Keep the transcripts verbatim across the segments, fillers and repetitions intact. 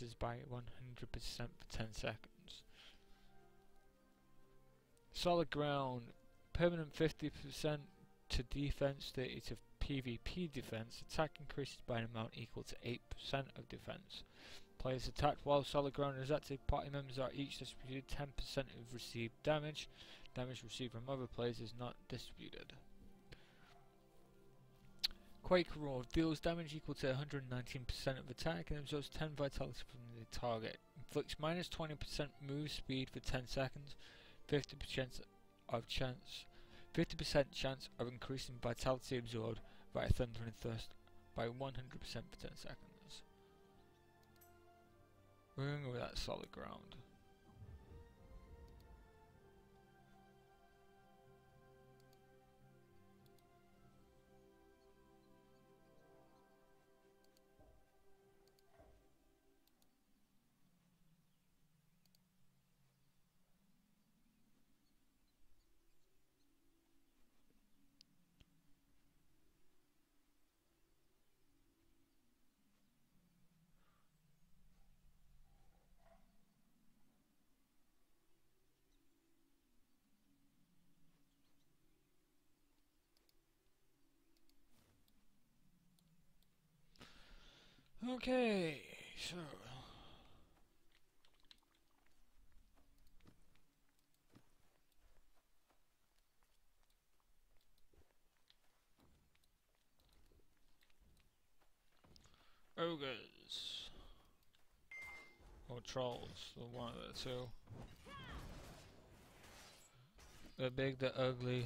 increases by one hundred percent for ten seconds. Solid ground, permanent fifty percent to defense, thirty to PvP defense. Attack increases by an amount equal to eight percent of defense. Players attacked while solid ground is active. Party members are each distributed ten percent of received damage. Damage received from other players is not distributed. Quake Roar deals damage equal to one hundred nineteen percent of attack and absorbs ten vitality from the target. Inflicts minus twenty percent move speed for ten seconds, fifty percent of chance, fifty percent chance of increasing vitality absorbed by Thundering Thrust by one hundred percent for ten seconds. We're going to go with that solid ground. Okay, so ogres or trolls, or one of the two. They're big, they're ugly.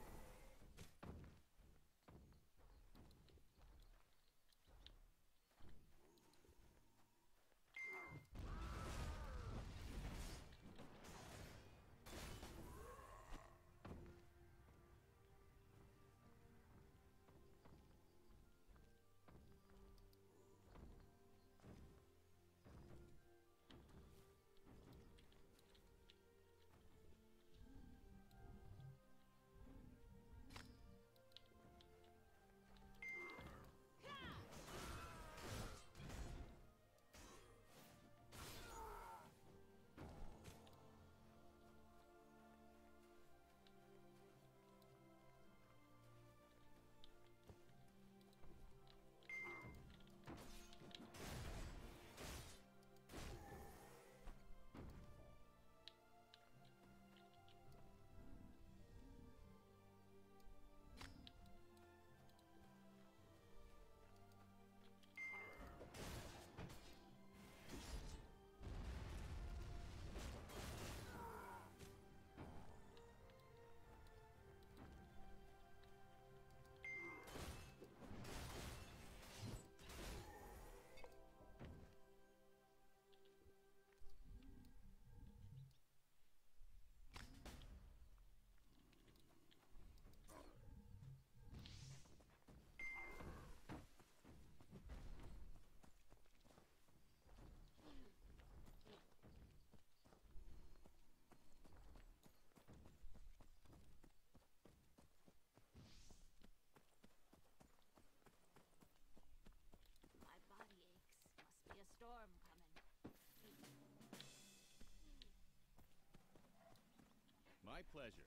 body aches. Must be a storm coming. My pleasure.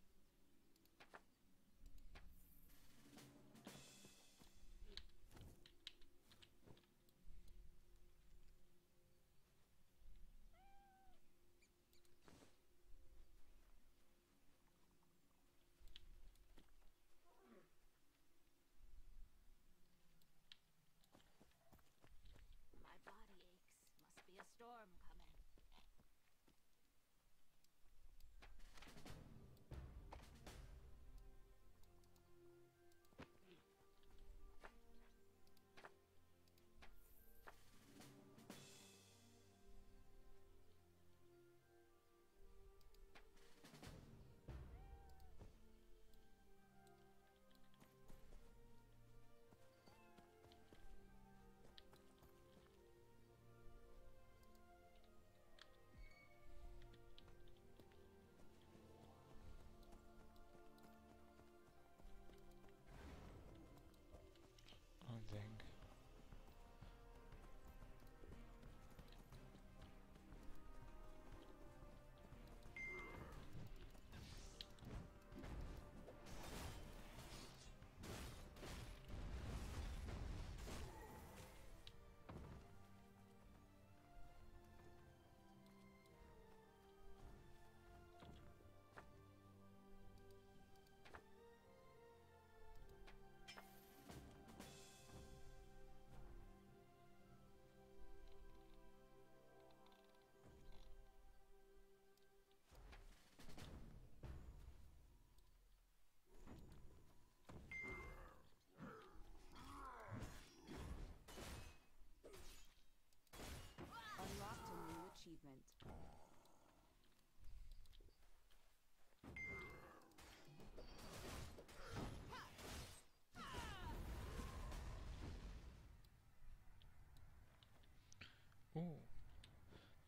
My body aches. Must be a storm coming.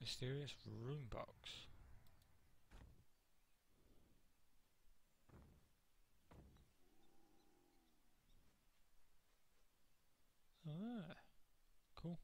Mysterious rune box. Ah, cool.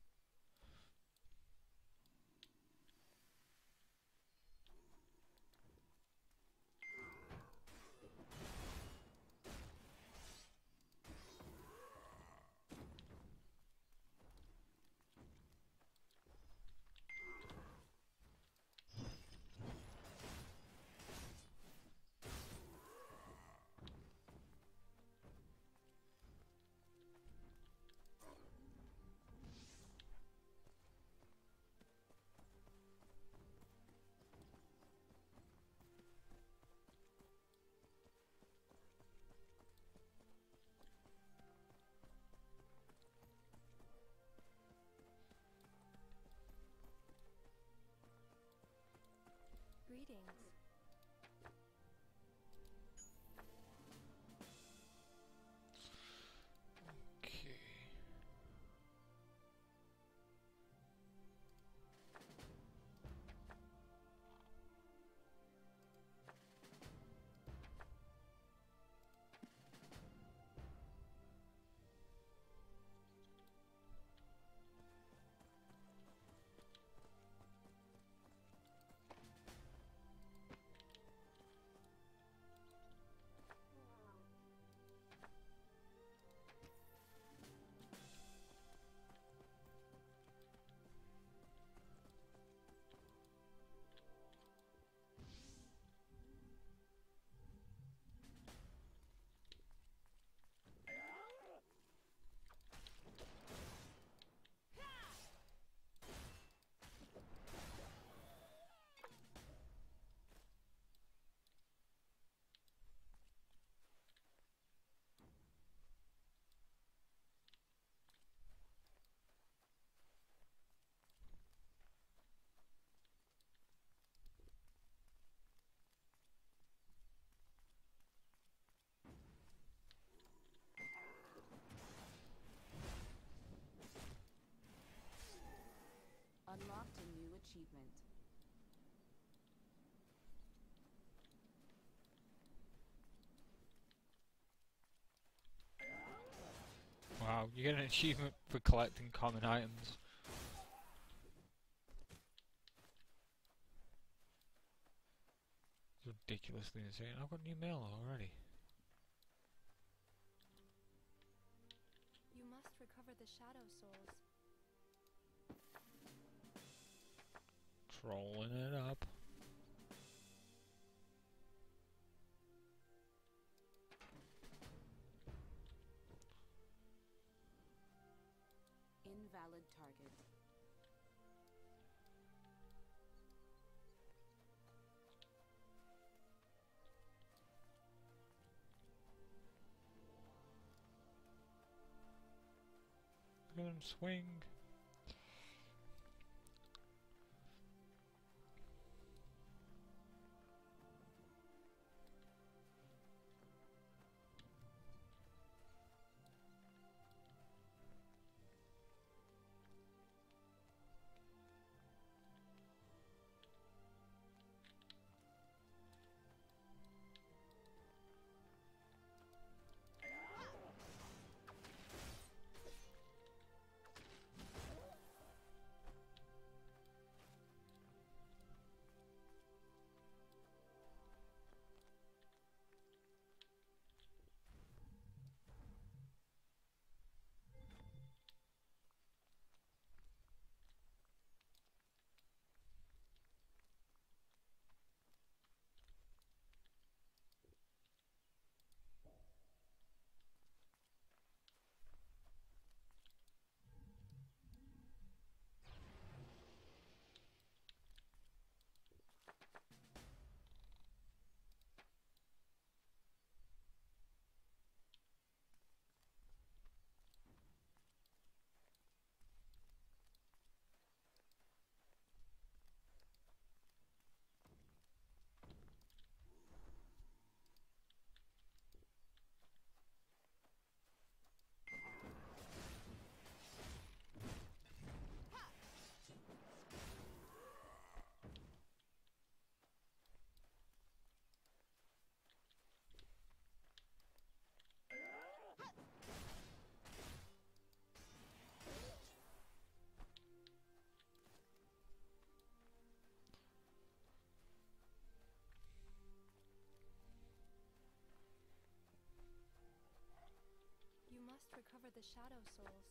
Greetings. Okay. Unlocked a new achievement. Wow, you get an achievement for collecting common items. It's ridiculously insane. I've got new mail already. You must recover the Shadow Souls. Trolling it up. Invalid target. Look at him swing. recover the Shadow Souls.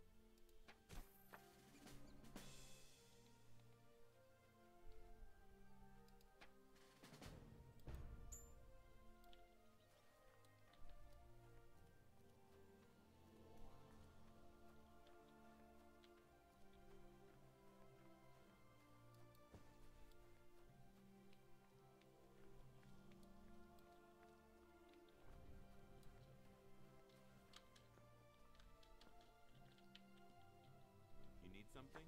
You need something?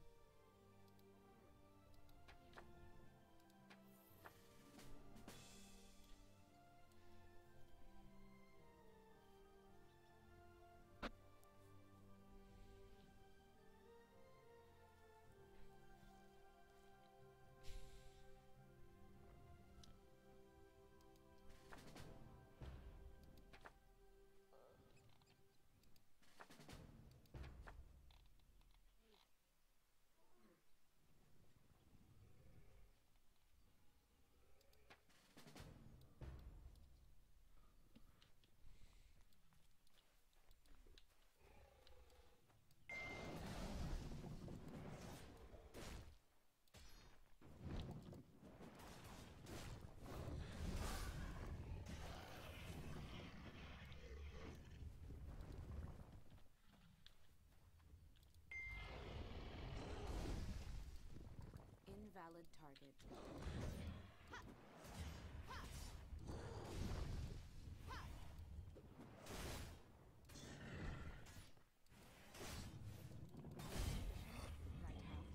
Invalid target. Right now.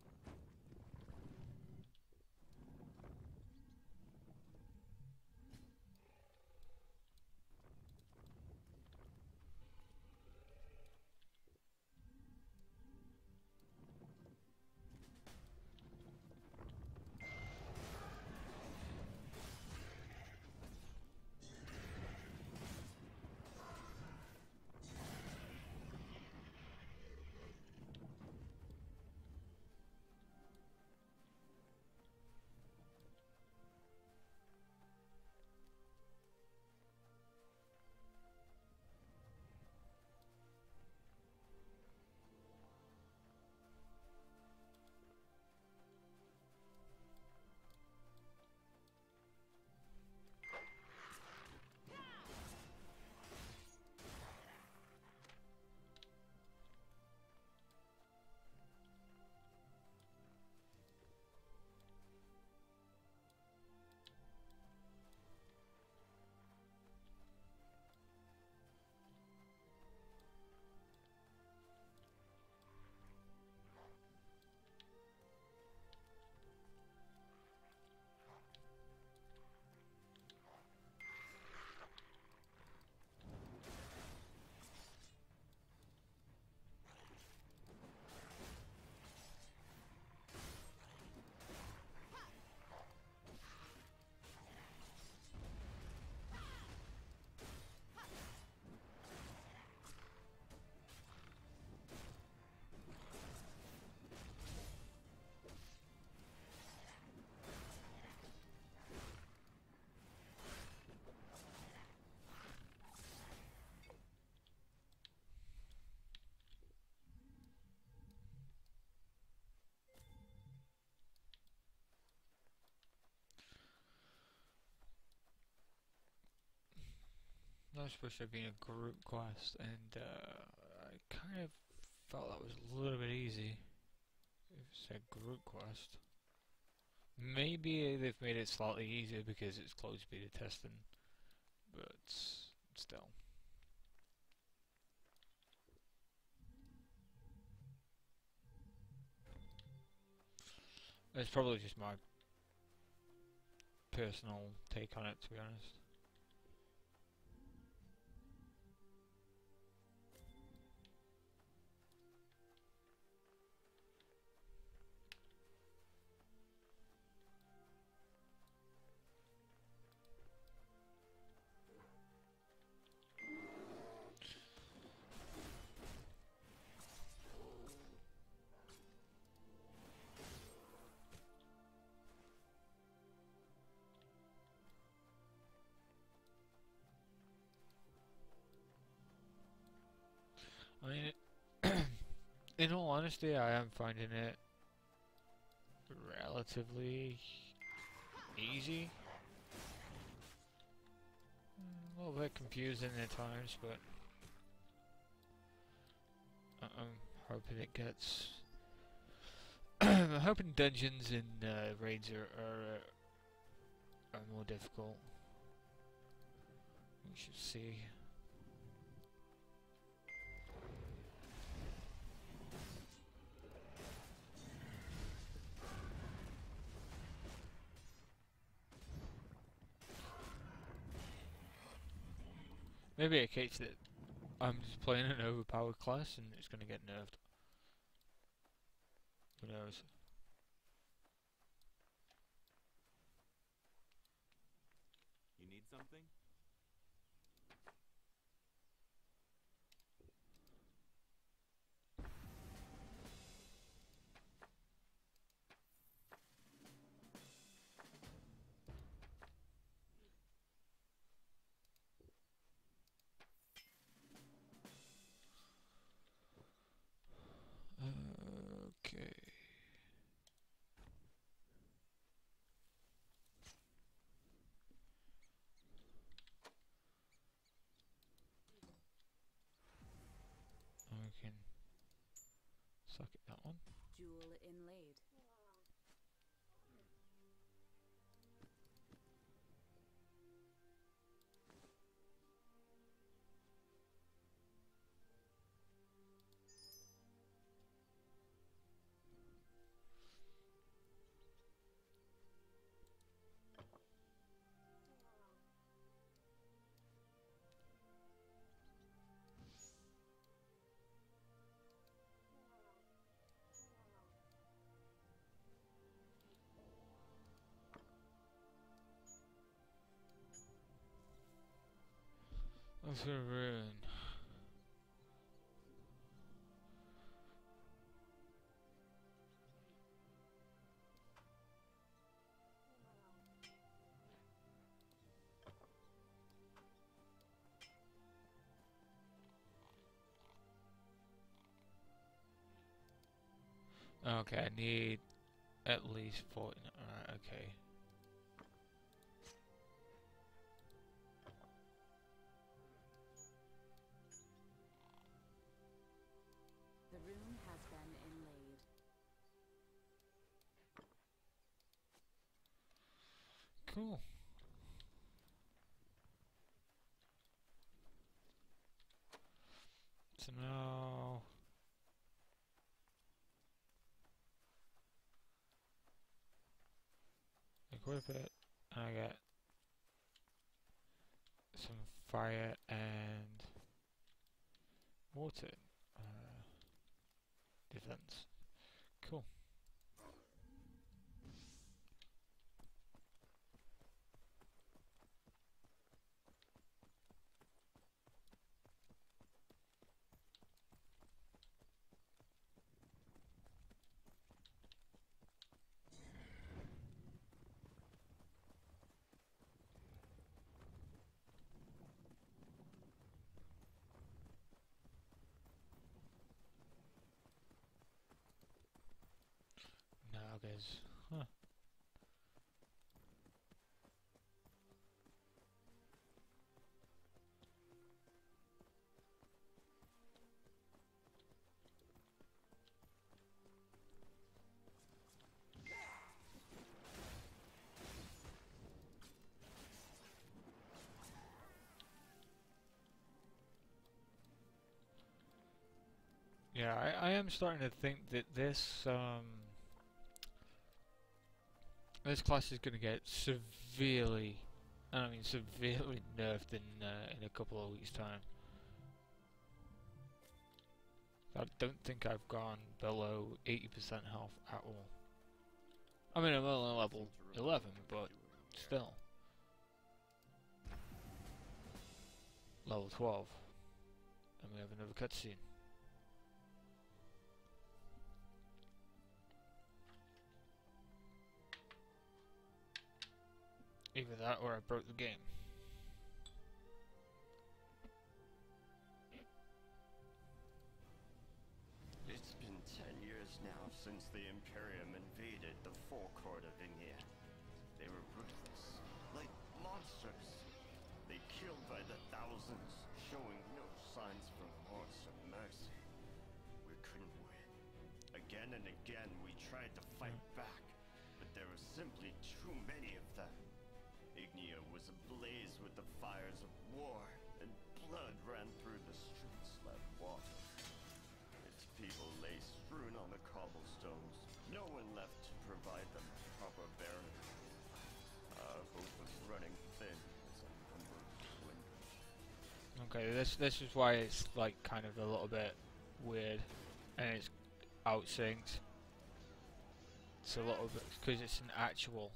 That was supposed to have been a group quest, and uh, I kind of felt that was a little bit easy. If it's a group quest. Maybe they've made it slightly easier because it's closed beta testing, but still. It's probably just my personal take on it, to be honest. I mean, in all honesty, I am finding it relatively easy. Mm, a little bit confusing at times, but I- I'm hoping it gets. I'm hoping dungeons and uh, raids are are, uh, are more difficult. We should see. Maybe a case that I'm just playing an overpowered class and it's gonna get nerfed. Who knows? You need something? Okay. We can suck at that one. Jewel inlaid. That's a ruin. Okay, I need at least forty. Alright, okay. The rune has been inlaid. Cool. So now equip it, and I get some fire and water uh, defense. Cool. Now guys, huh. Yeah, I, I am starting to think that this um this class is going to get severely, I mean severely nerfed in uh, in a couple of weeks' time. I don't think I've gone below eighty percent health at all. I mean, I'm only level eleven, but still. Level twelve. And we have another cutscene. Either that or I broke the game. monsters. They killed by the thousands, showing no signs of remorse or mercy. We couldn't win. Again and again we tried to fight back, but there were simply too many of them. Ignia was ablaze with the fires of war, and blood ran through the streets like water. Its people lay strewn on the cobblestones, no one left to provide them proper burial. Our hope was running thin as our numbers dwindled. Okay, this this is why it's like kind of a little bit weird, and it's outsynced. It's a little bit because it's an actual.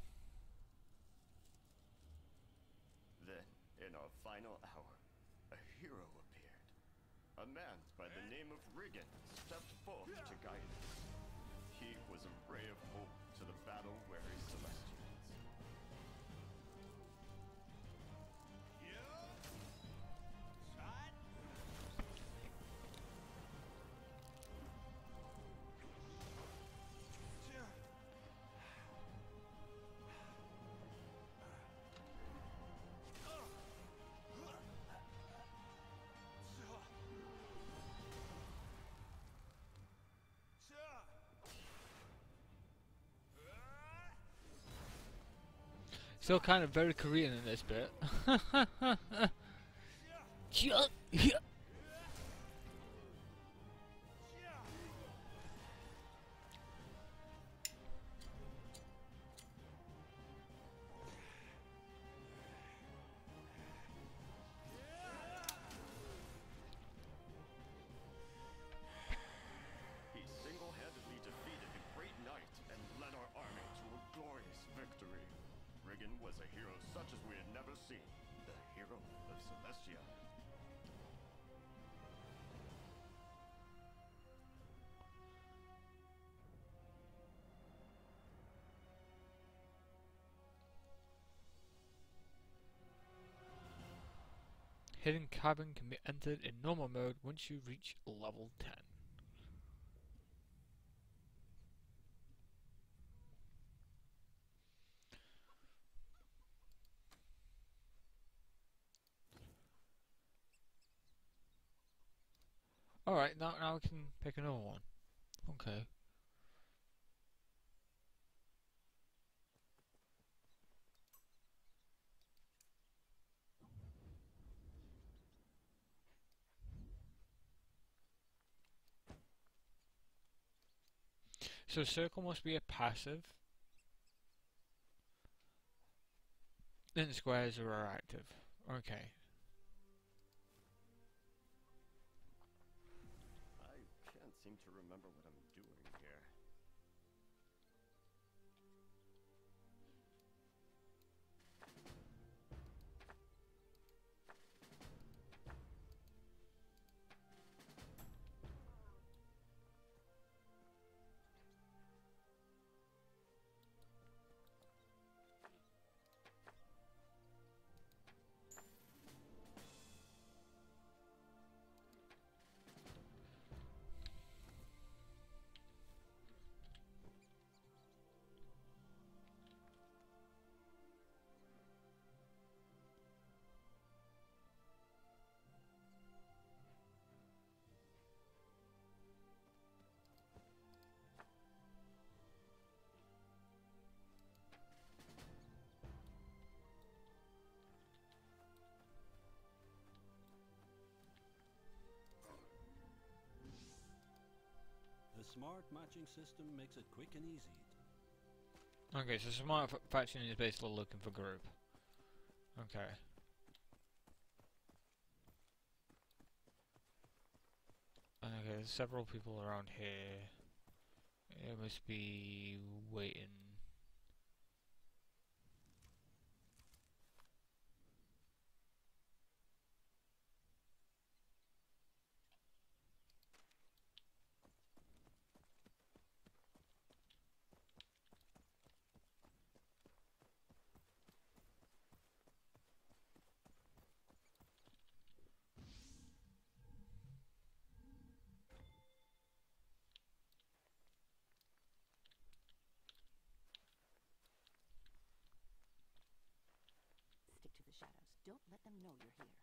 Then, in our final hour, a hero appeared. A man by the name of Riggin stepped forth to guide us. He was a ray of hope to the battle-weary Celestians. Still kind of very Korean in this bit. He single-handedly defeated the Great Knight and led our army to a glorious victory. Riggin was a hero such as we had never seen. The hero of Celestia. Hidden cabin can be entered in normal mode once you reach level ten. Alright, now, now we can pick another one. Okay. So circle must be a passive. Then squares are active. Okay. I can't seem to remember what I'm doing here. The smart matching system makes it quick and easy. Okay, so smart f faction is basically looking for group. Okay. Okay, there's several people around here. It must be waiting. Don't let them know you're here.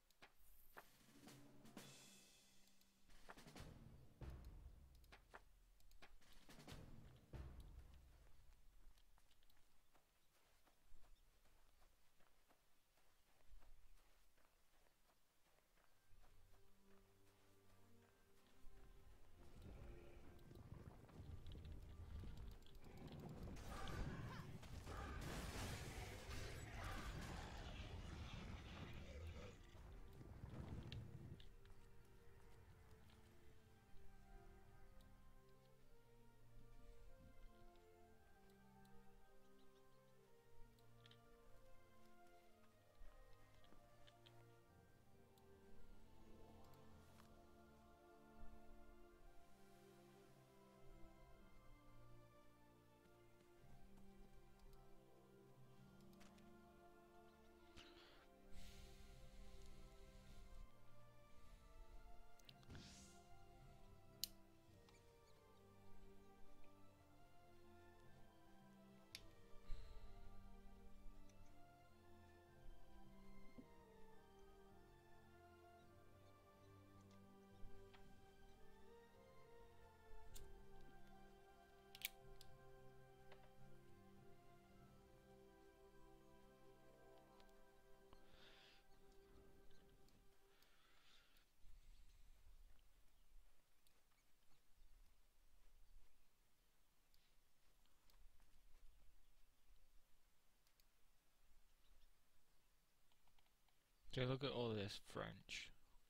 So look at all this French.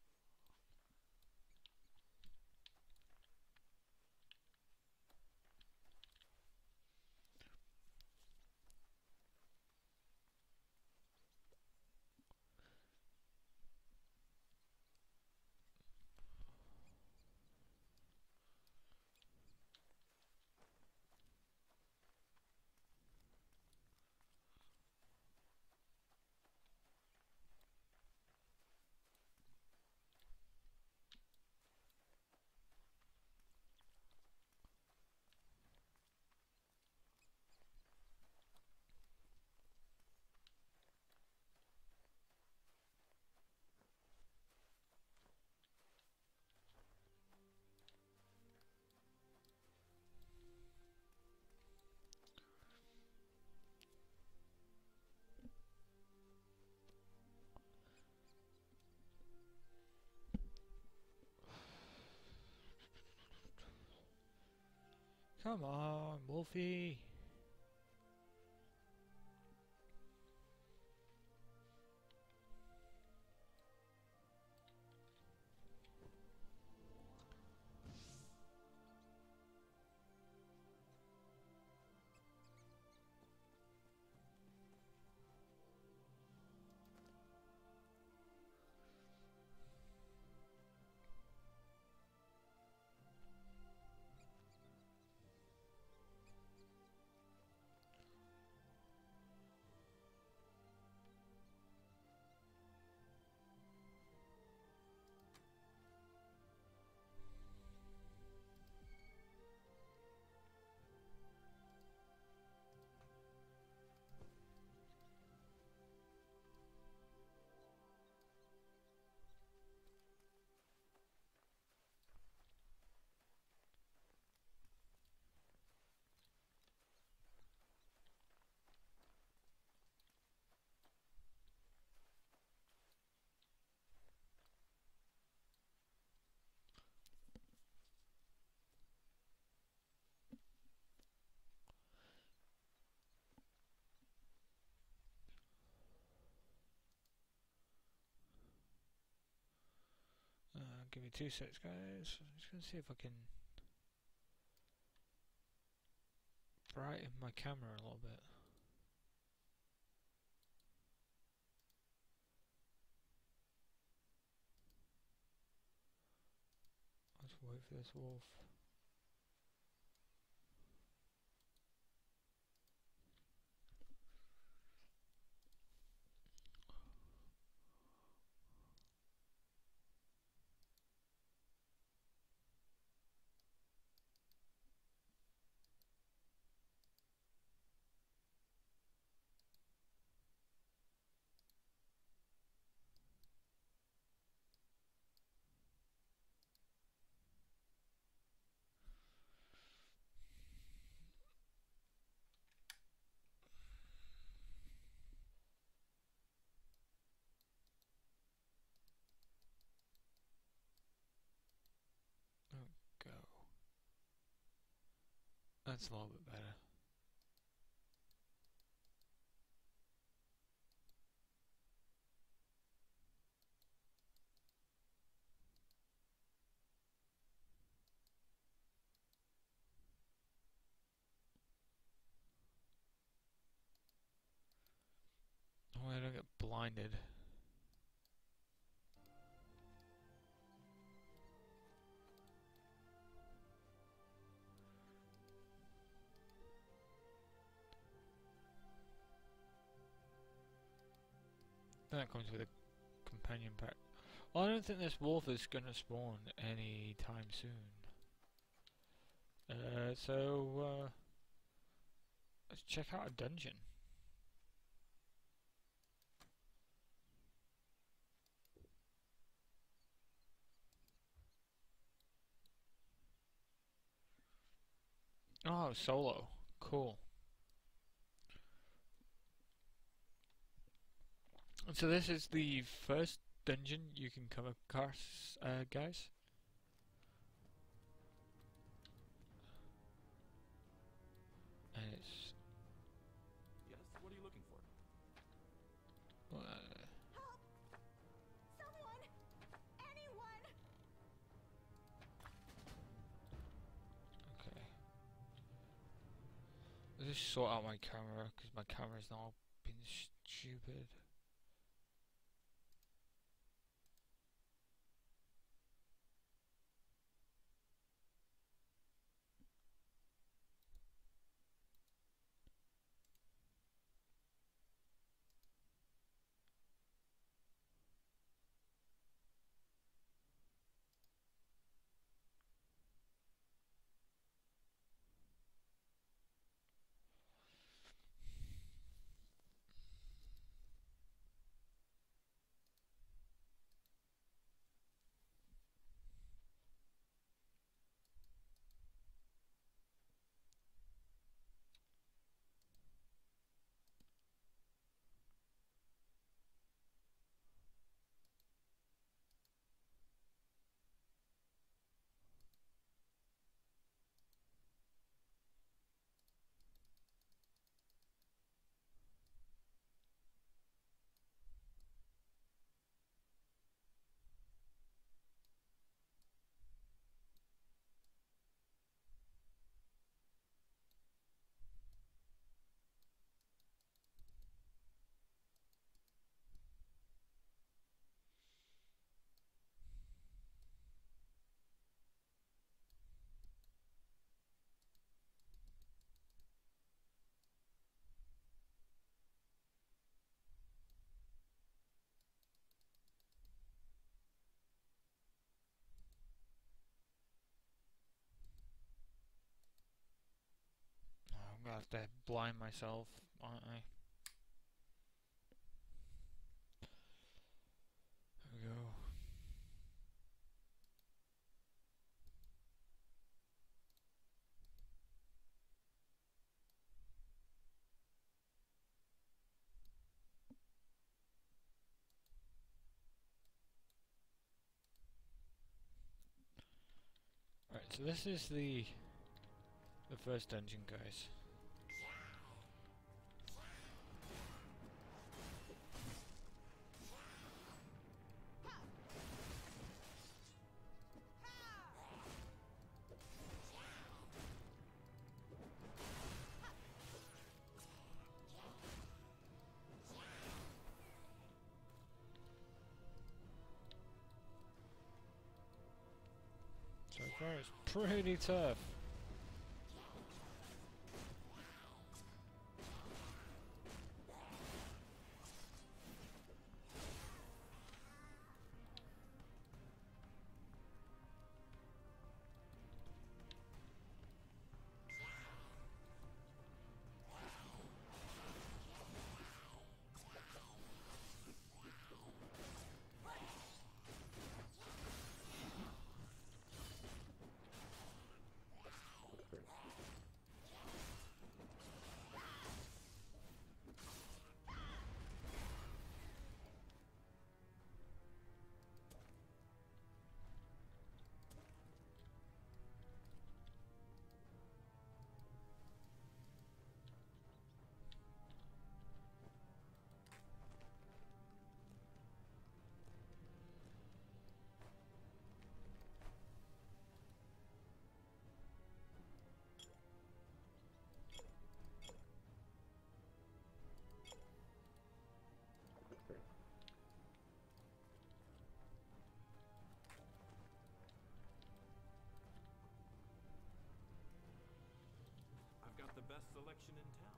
Come on, Wolfie. Uh, give me two seconds, guys. I'm just gonna see if I can brighten my camera a little bit. Let's wait for this wolf. That's a little bit better. Oh, I don't get blinded. That comes with a companion pack. Well, I don't think this wolf is gonna spawn anytime soon. Uh, so, uh, let's check out a dungeon. Oh, solo. Cool. So this is the first dungeon you can come across, uh, guys. And it's... Yes, what are you looking for? Uh, Help! Someone! Anyone! okay. Let's just sort out my camera, because my camera's now been stupid. Oh, I'm gonna have to blind myself, aren't I? There we go. Right, so this is the the first dungeon, guys. So far, it's pretty tough. best selection in town.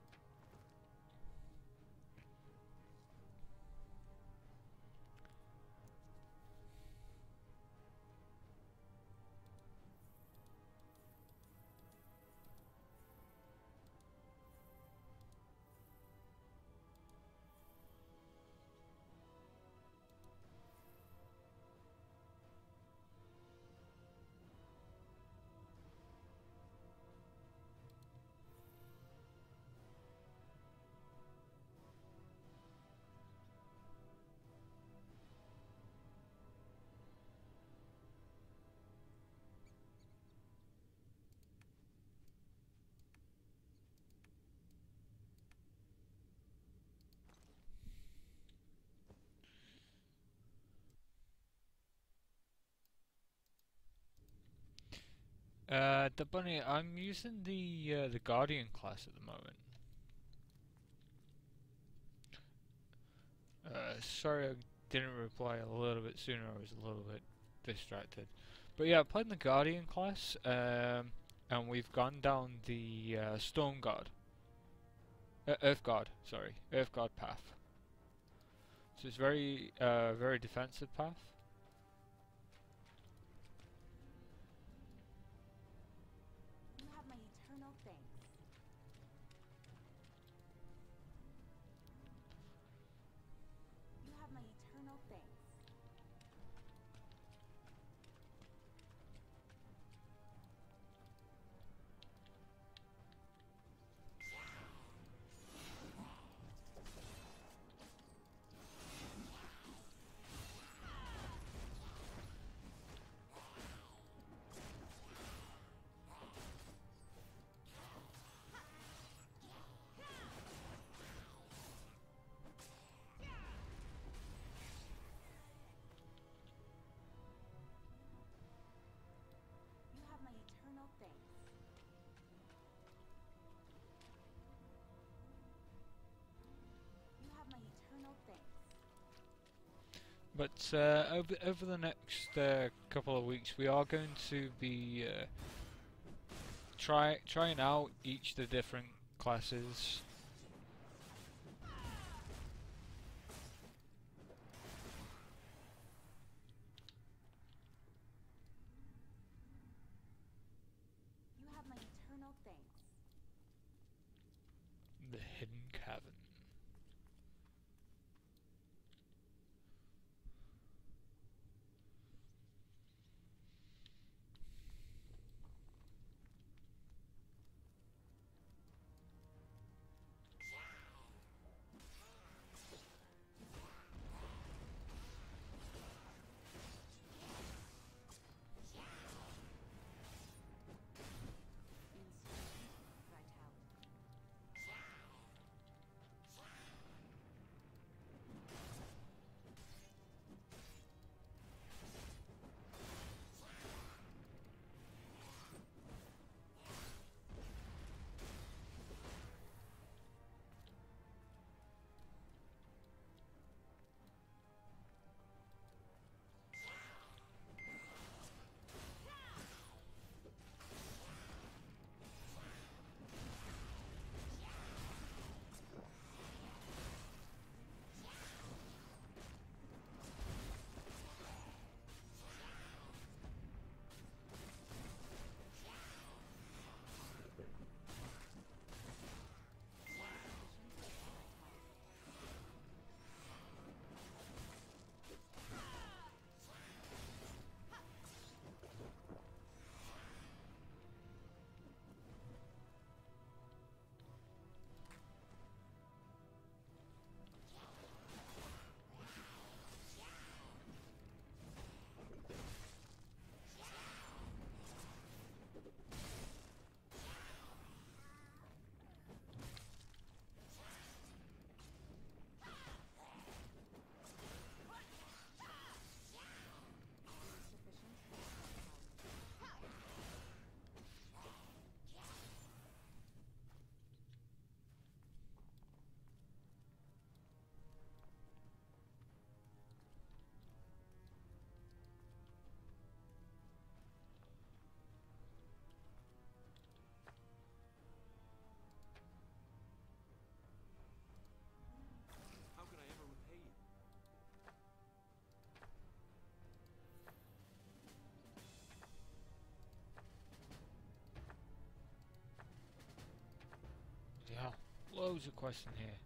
Uh, the bunny, I'm using the uh, the Guardian class at the moment. Uh, sorry I didn't reply a little bit sooner, I was a little bit distracted. But yeah, I played the Guardian class, um, and we've gone down the uh, Storm Guard. Uh, Earth Guard, sorry. Earth Guard path. So it's very, uh, very defensive path. You have my eternal thanks. You have my eternal thanks. You have my eternal thanks. You have my eternal thanks. But uh, over over the next uh, couple of weeks, we are going to be uh, try trying out each of the different classes. You have my eternal thanks. The Hidden Cavern. Instant vitality. loads of quests in here.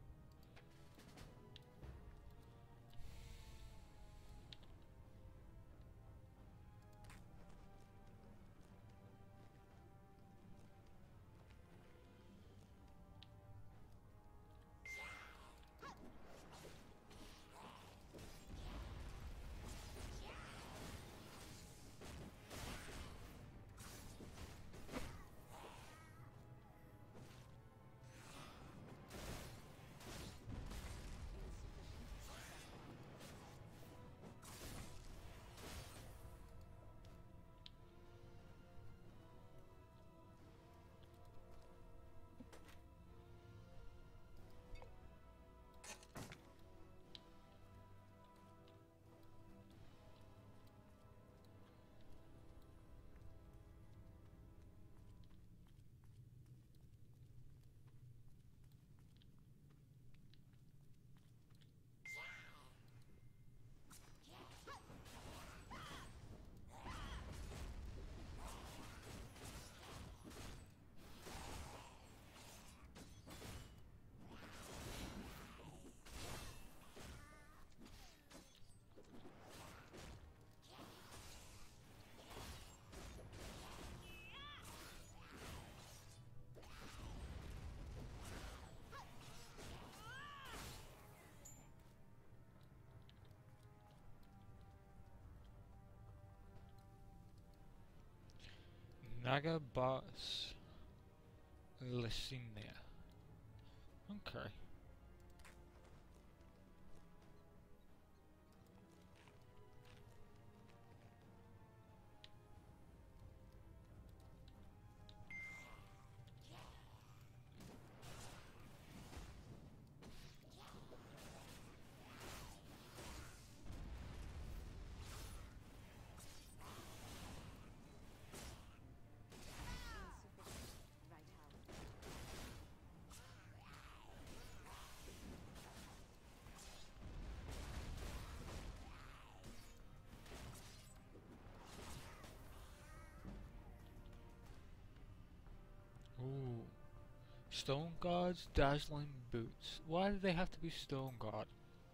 Naga Boss Lysina. Okay. Ooh. Stone Guard's Dazzling Boots. Why do they have to be Stone Guard?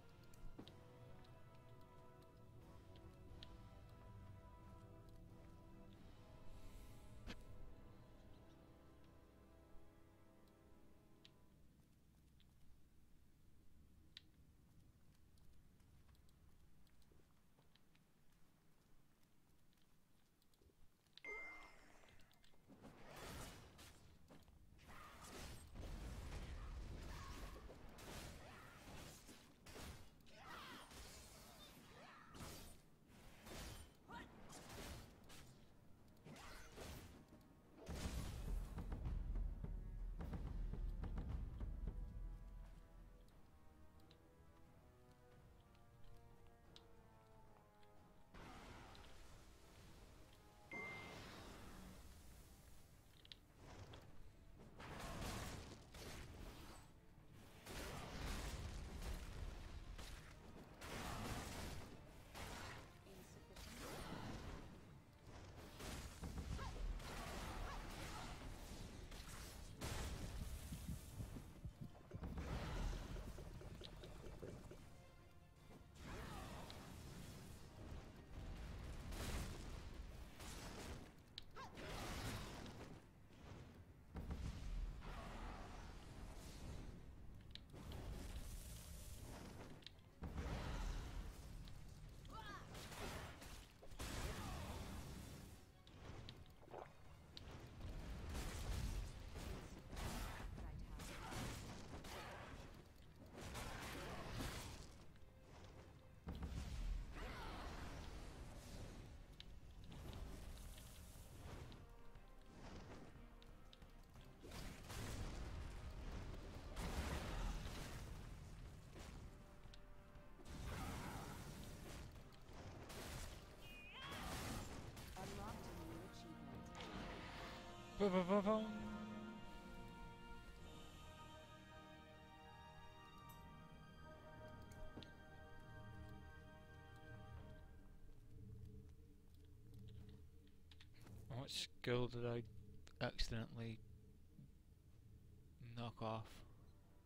Ba-ba-ba-bum. What skill did I accidentally knock off?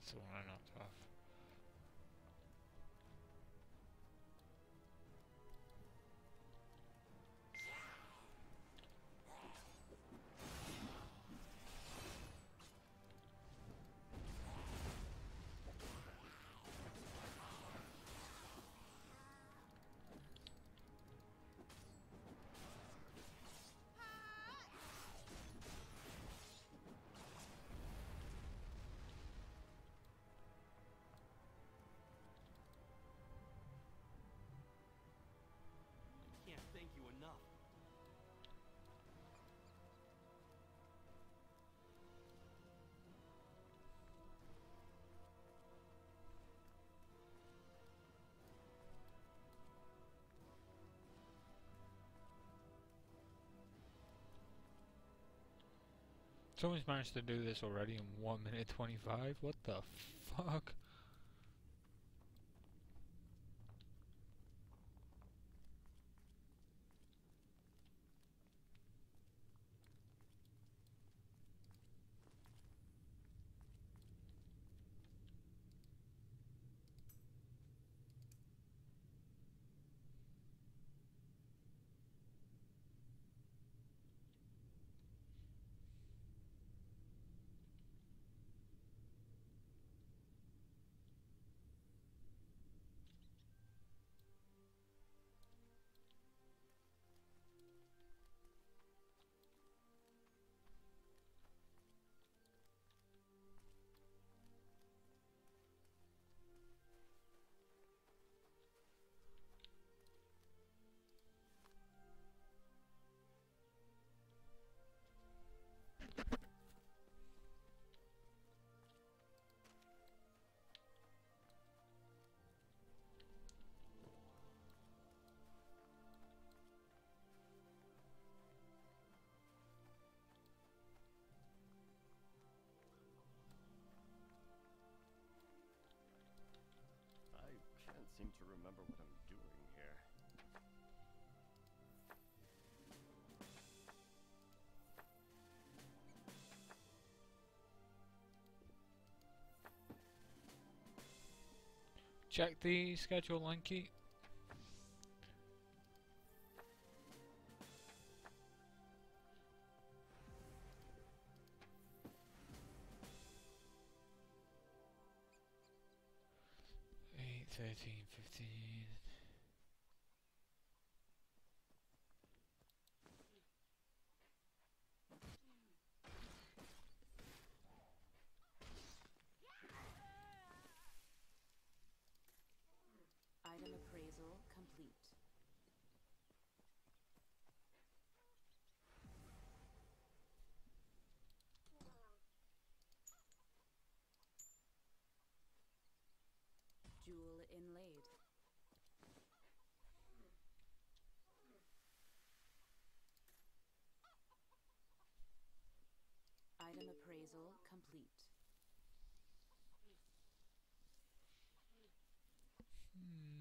That's the one I knocked off. Can't thank you enough. Someone's managed to do this already in one minute twenty-five? What the fuck? I can't seem to remember what I'm doing here. Check the schedule, Lanky. eight, thirteen, fifteen. Item appraisal complete. Jewel inlaid. Item appraisal complete. Hmm.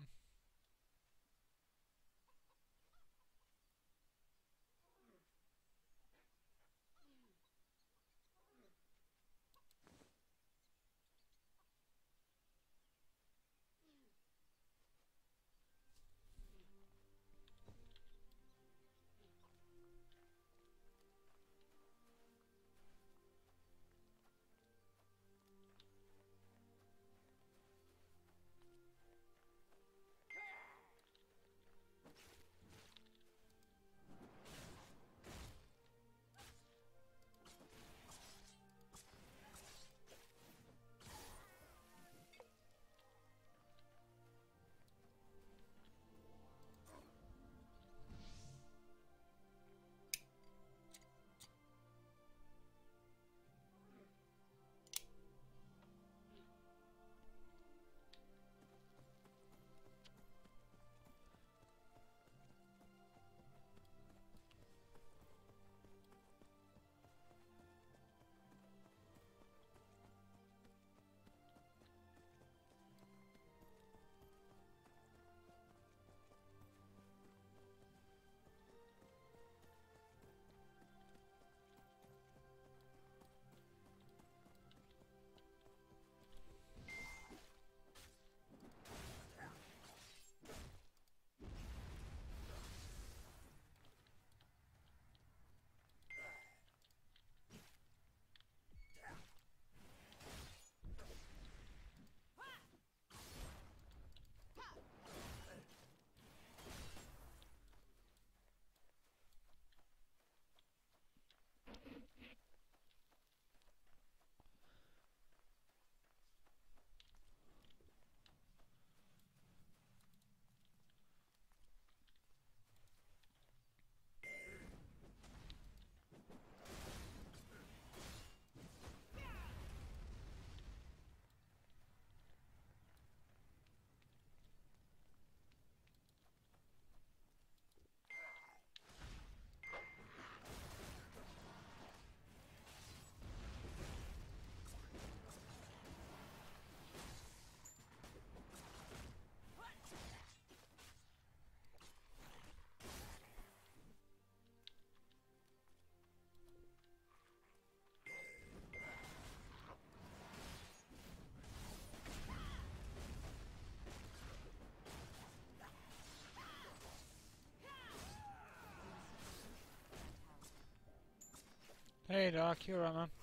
Hey Doc, you're right, man.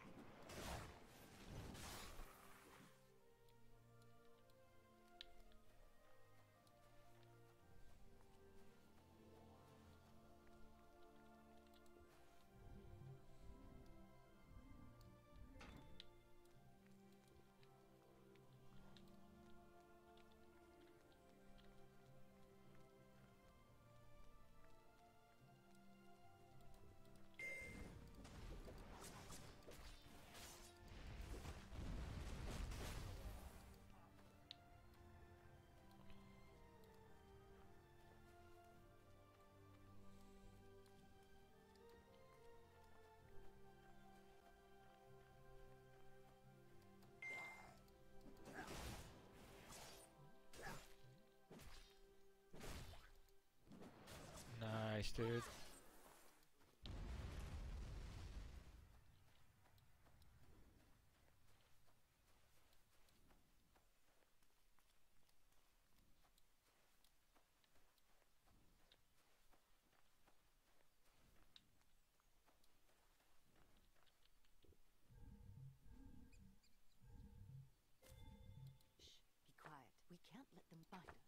Nice, dude. Shh, be quiet. We can't let them find us.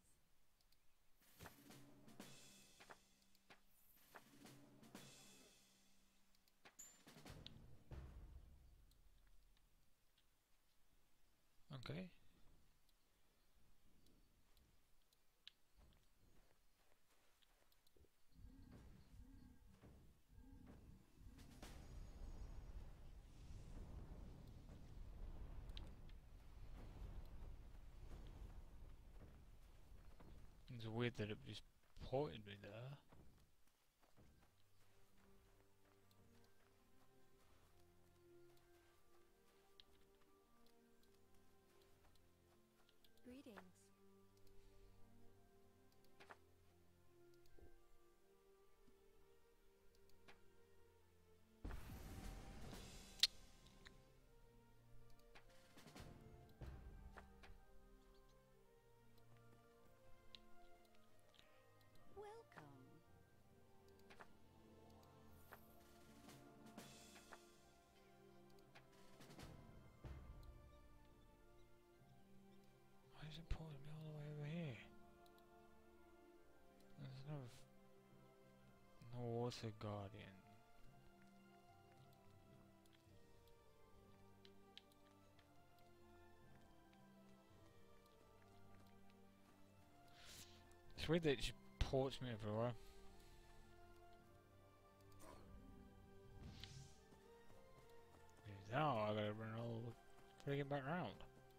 Okay. It's weird that it just ported me there. Greetings. Welcome. Why is it porting me all the way over here? There's no... No water guardian. It's weird that it just ports me everywhere. Now I gotta run all the freaking back round.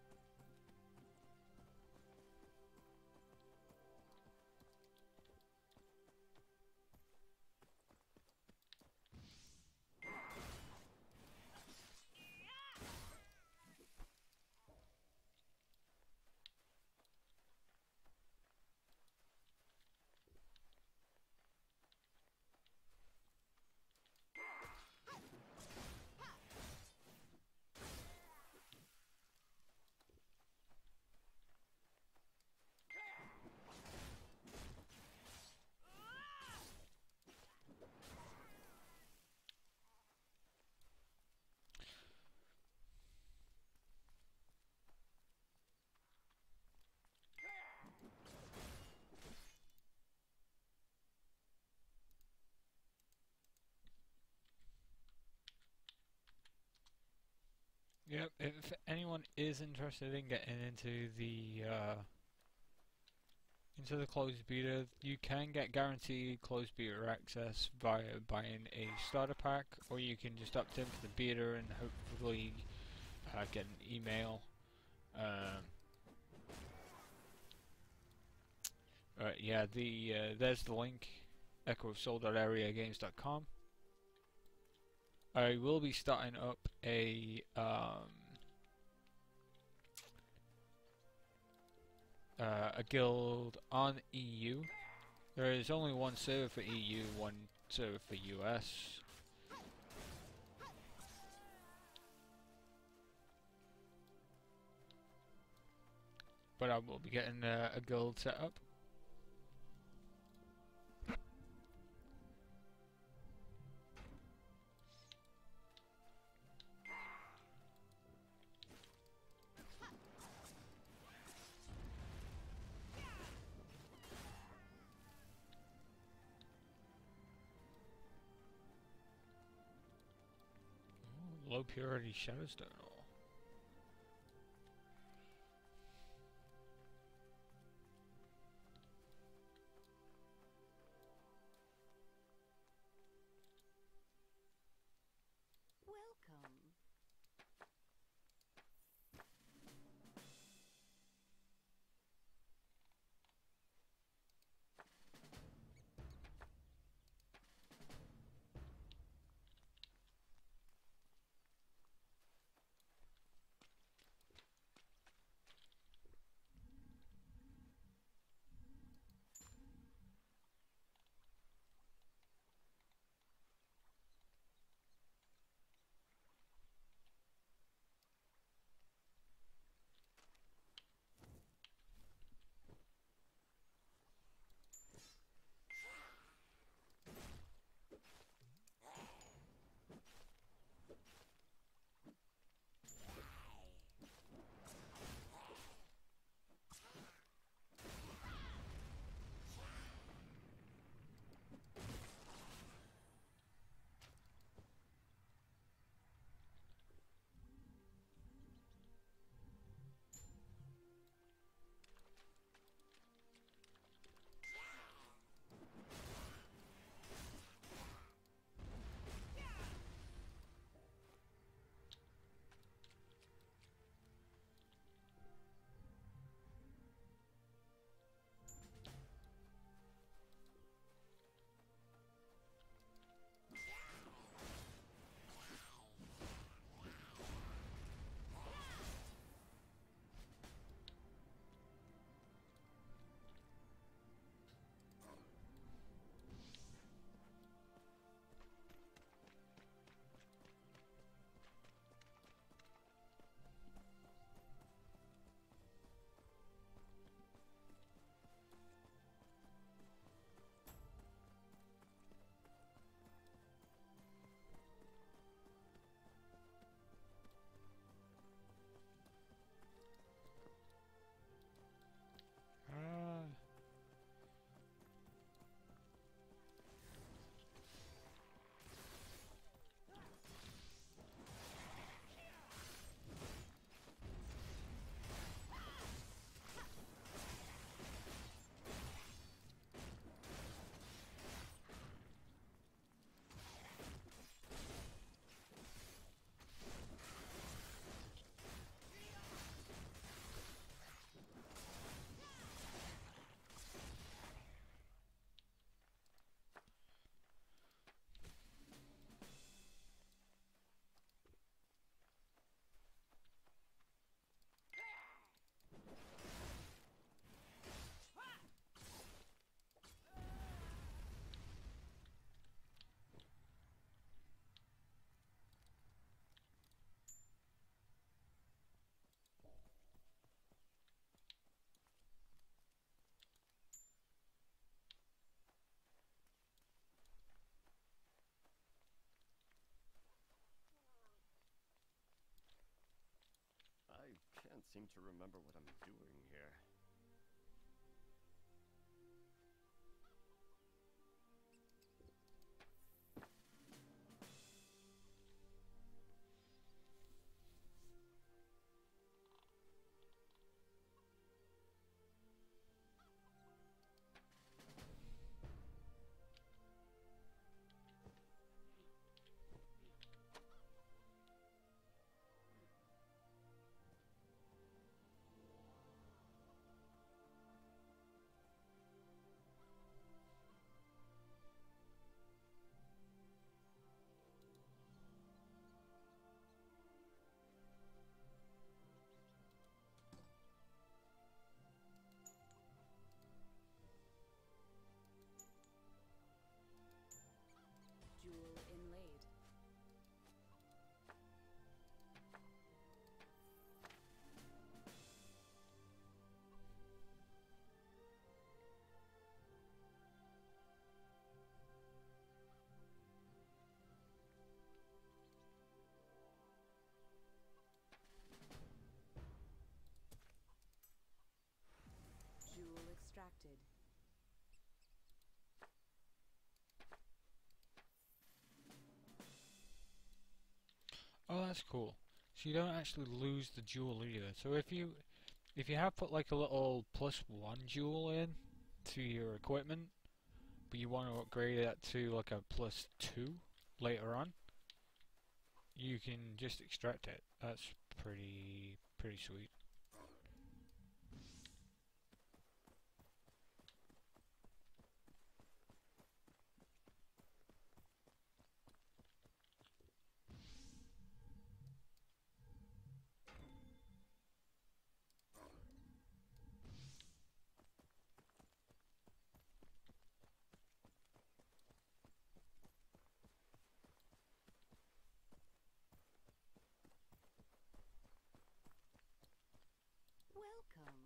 Yep, if anyone is interested in getting into the uh, into the closed beta, you can get guaranteed closed beta access via buying a starter pack, or you can just opt in for the beta and hopefully uh, get an email. Um, uh, yeah, the uh, there's the link, echo of soul dot area games dot com. I will be starting up a um, uh, a guild on E U. There is only one server for E U, one server for U S. But I will be getting uh, a guild set up. low purity shadowstone ore. Welcome. I can't seem to remember what I'm doing here. Jewel inlaid. Jewel extracted. Oh, that's cool. So you don't actually lose the jewel either. So if you if you have put like a little plus one jewel in to your equipment, but you want to upgrade that to like a plus two later on, you can just extract it. That's pretty pretty sweet. Welcome.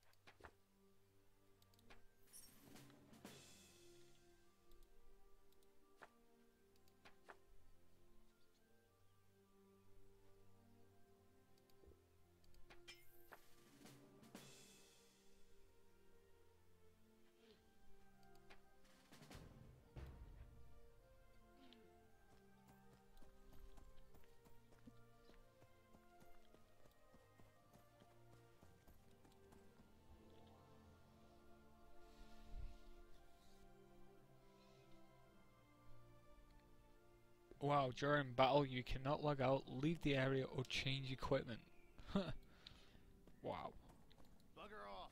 Wow, during battle you cannot log out, leave the area, or change equipment. Wow. Bugger off.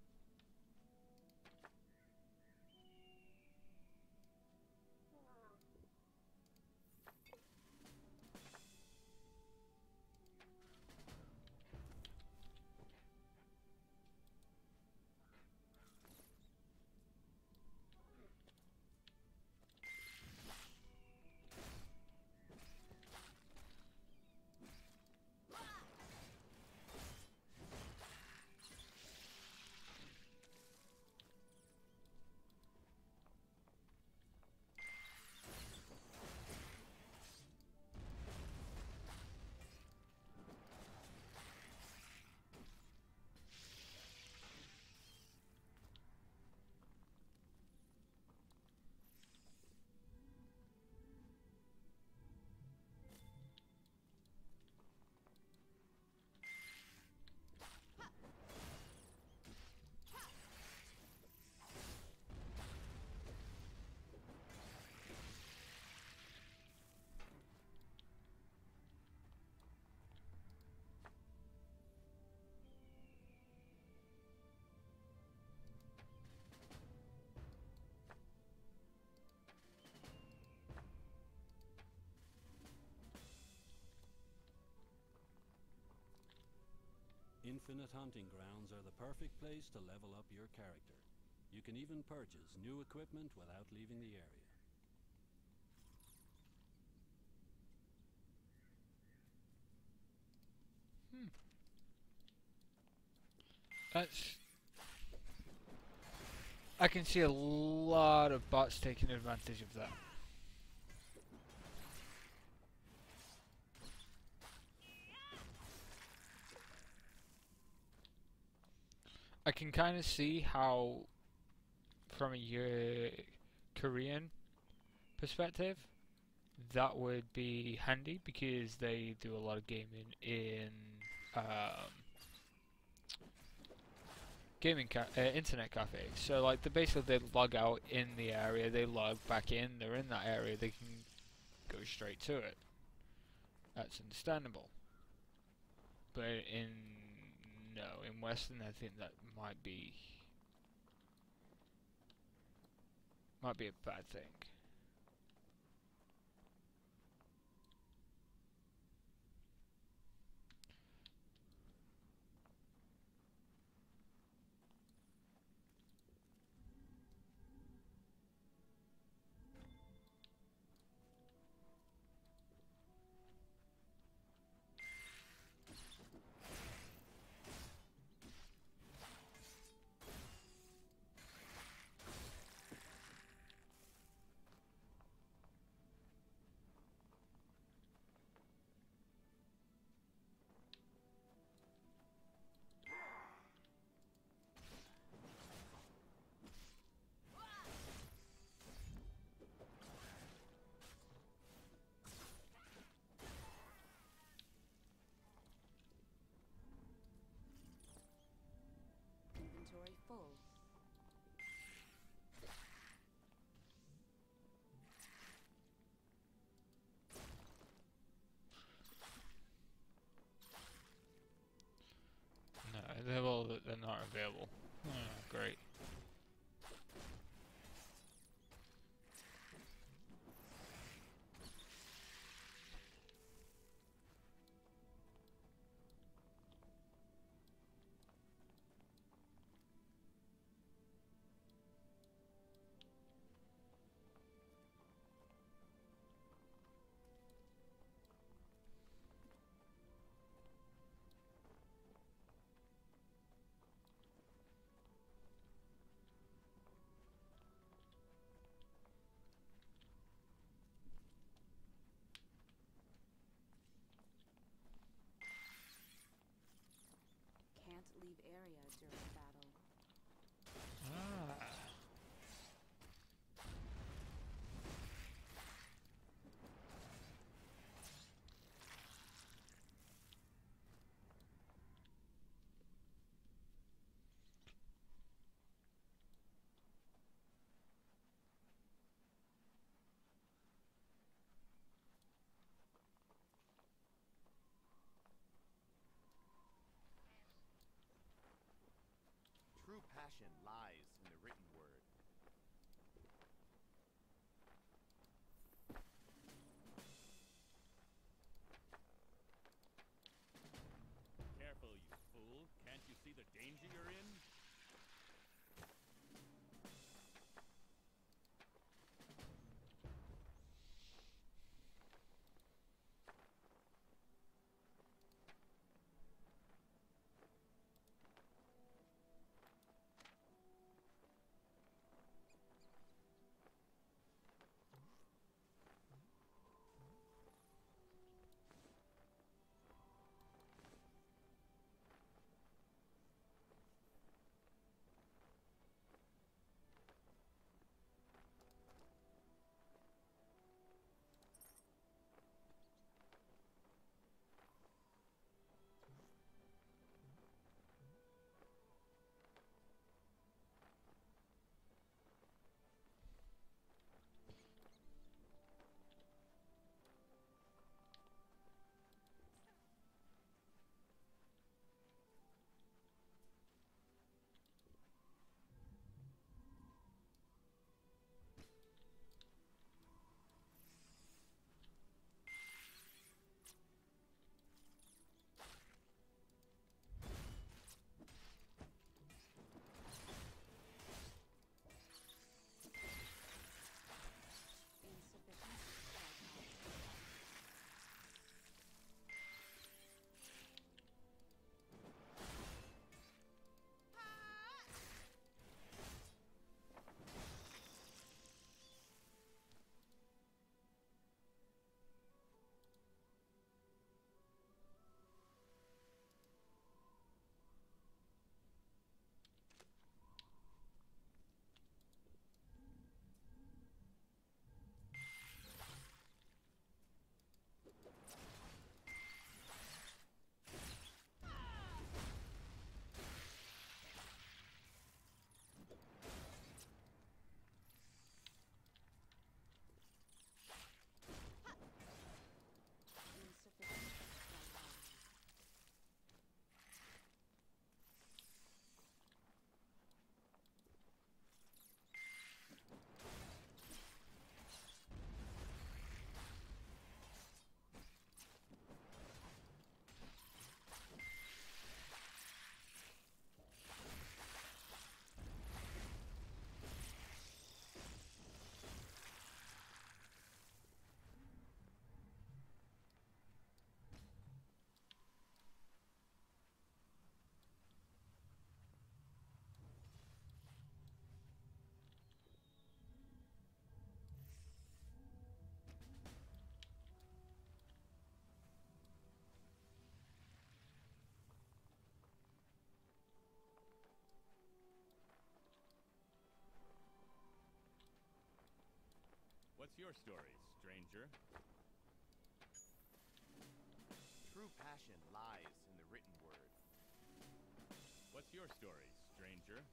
Infinite hunting grounds are the perfect place to level up your character. You can even purchase new equipment without leaving the area. Hmm. That's... I can see a lot of bots taking advantage of that. I can kind of see how, from a uh, Korean perspective, that would be handy because they do a lot of gaming in um, gaming ca uh, internet cafes. So like, they basically they log out in the area, they log back in, they're in that area, they can go straight to it. That's understandable. But in no, in Western, I think that might be might be a bad thing. Inventory full. No, they're all that they're not available. Oh, great. Can't leave area during battle. Ah. True passion lies in the written word. Careful, you fool. Can't you see the danger you're in? Insufficient supply. Insufficient supply. What's your story, stranger? True passion lies in the written word. What's your story, stranger.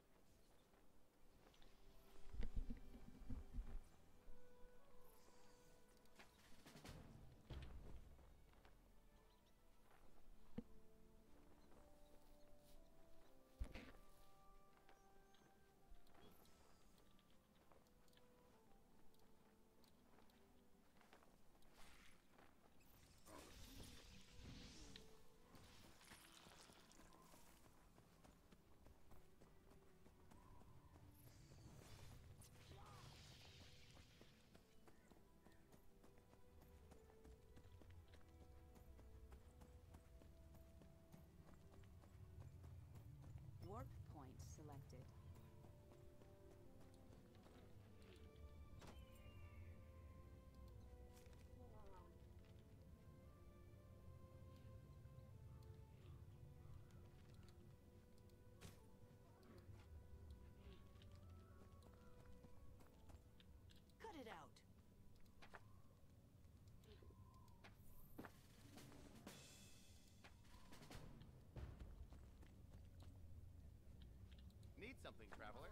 Warp point selected. Cut it out. Need something, traveler?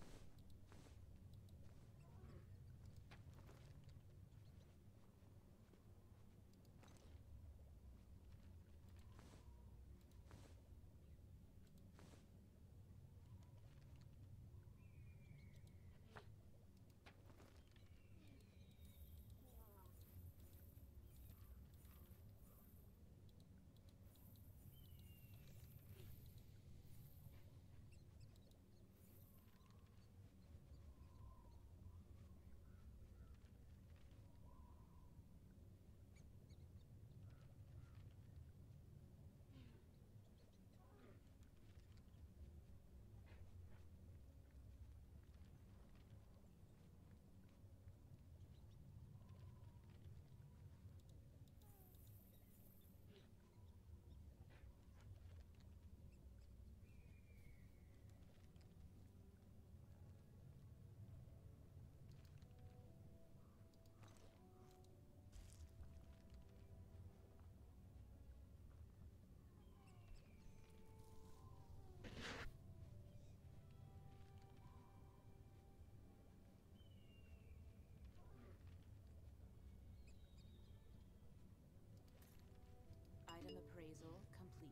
Item appraisal complete.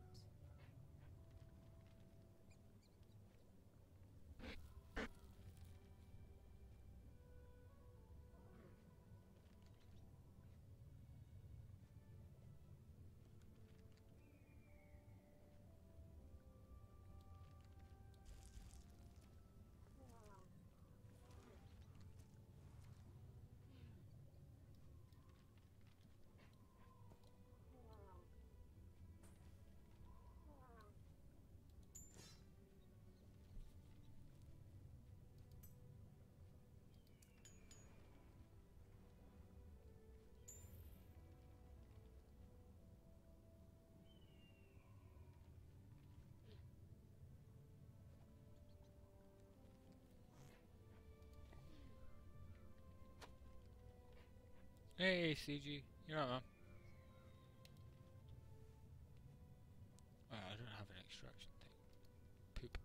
Hey, C G. You're right, man. Oh, I don't have an extraction thing. Poop.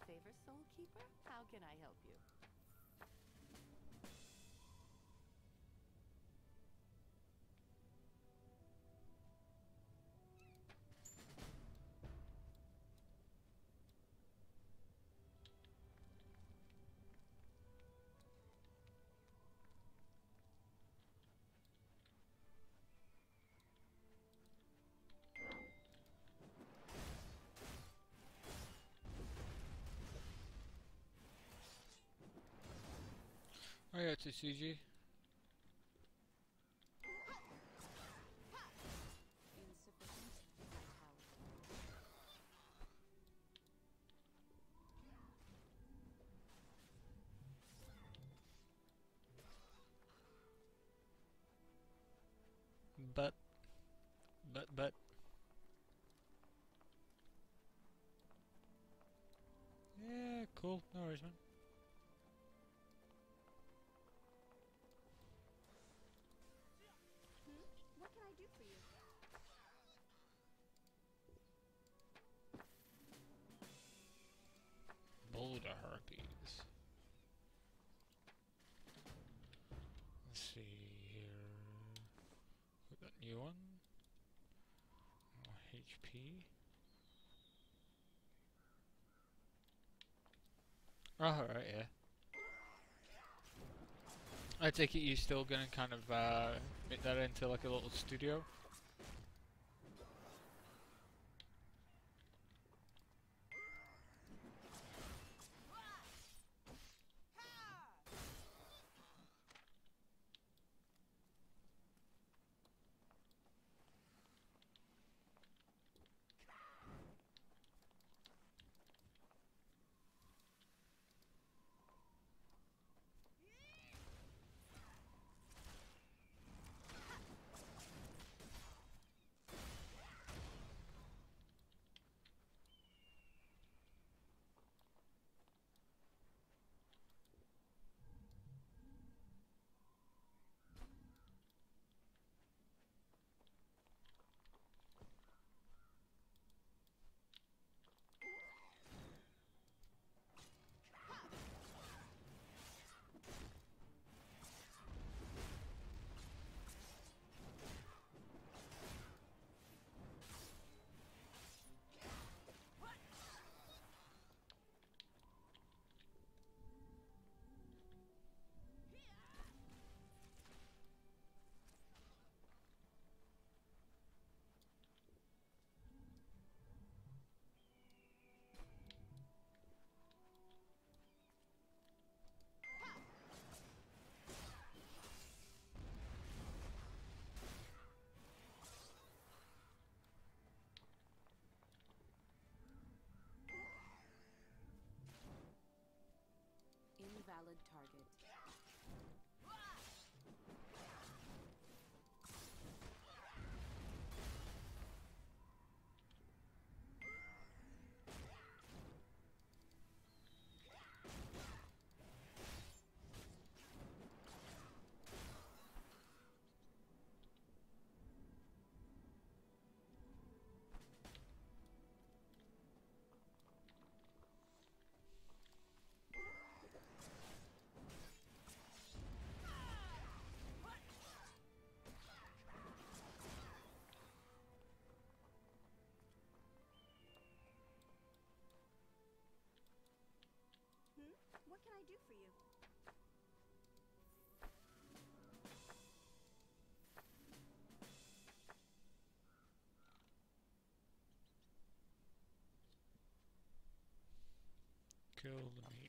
favor, Soul Keeper? How can I help you? Oh yeah, it's a C G. Insufficient vitality. But, but, but. Yeah, cool. No worries, man. Hmm? What can I do for you? Boulder herpes. Let's see here. We got new one. More H P. Oh, alright, yeah. I take it you're still gonna kind of uh, make that into like a little studio? Invalid target. Hmm? What can I do for you? Kill the matron.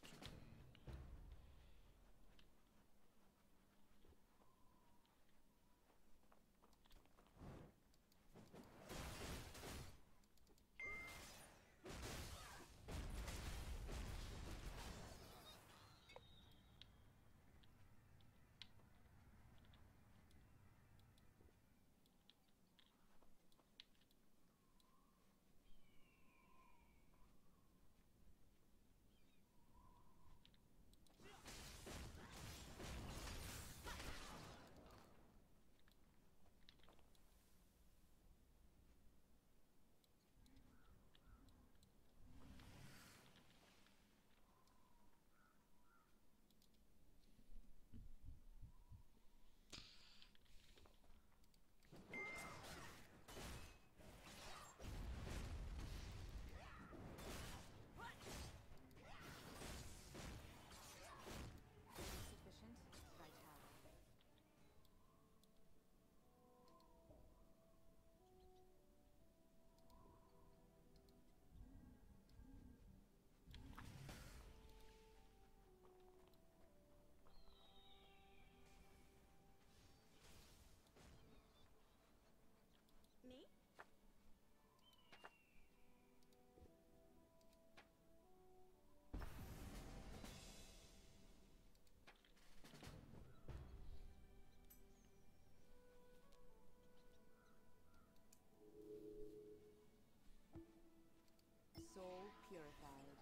purified.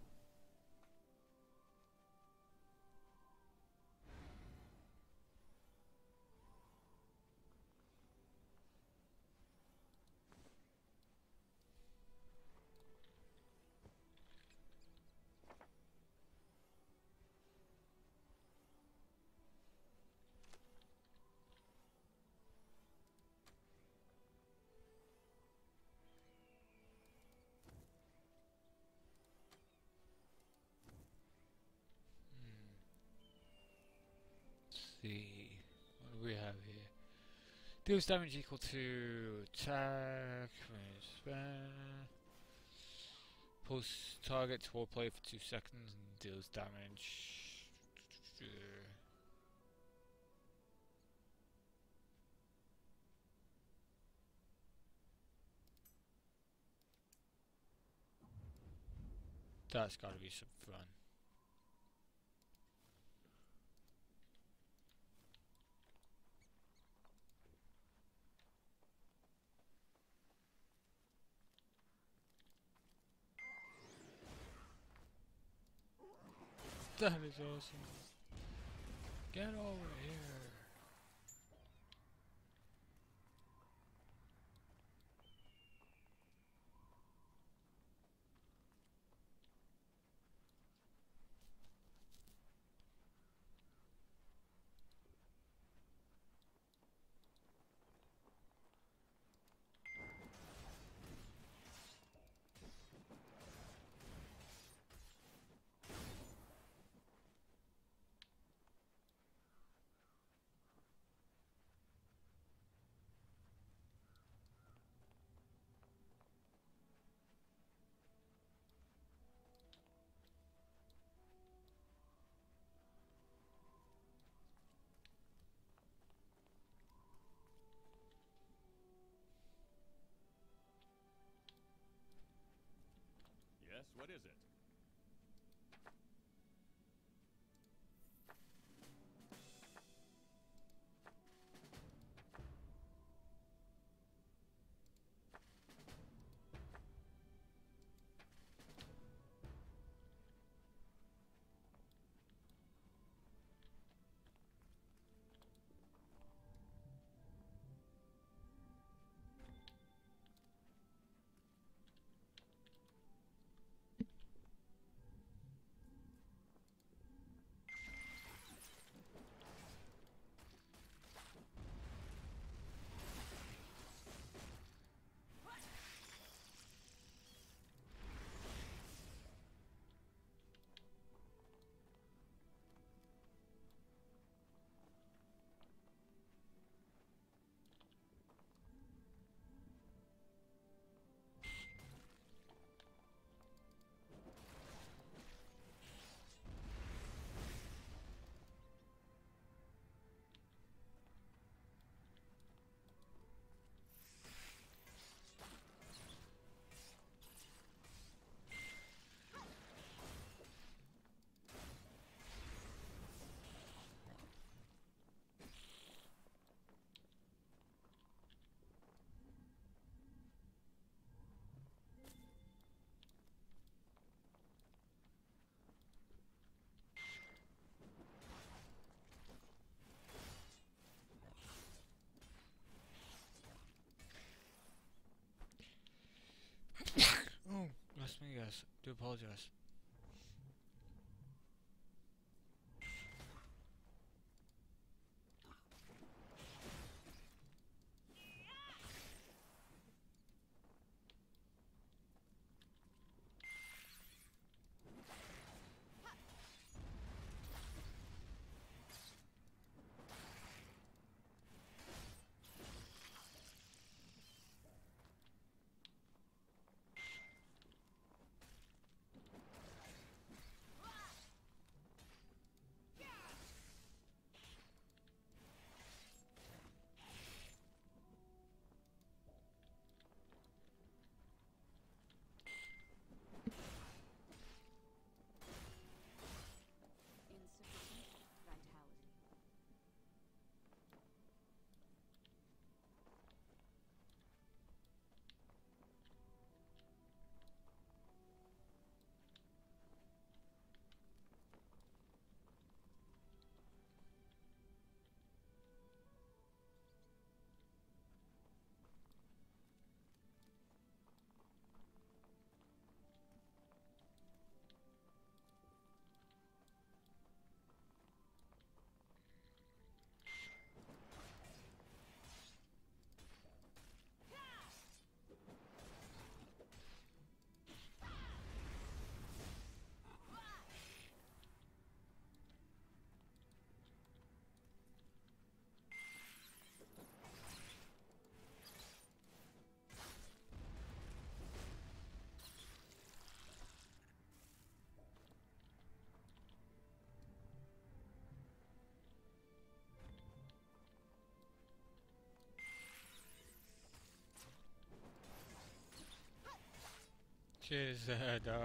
See, what do we have here? Deals damage equal to attack. Spare. Pulls target toward play for two seconds and deals damage. That's gotta be some fun. That is awesome. Get over here. Yes, what is it? Oh, that's me, guys. Do apologize. Cheers, uh, Doc.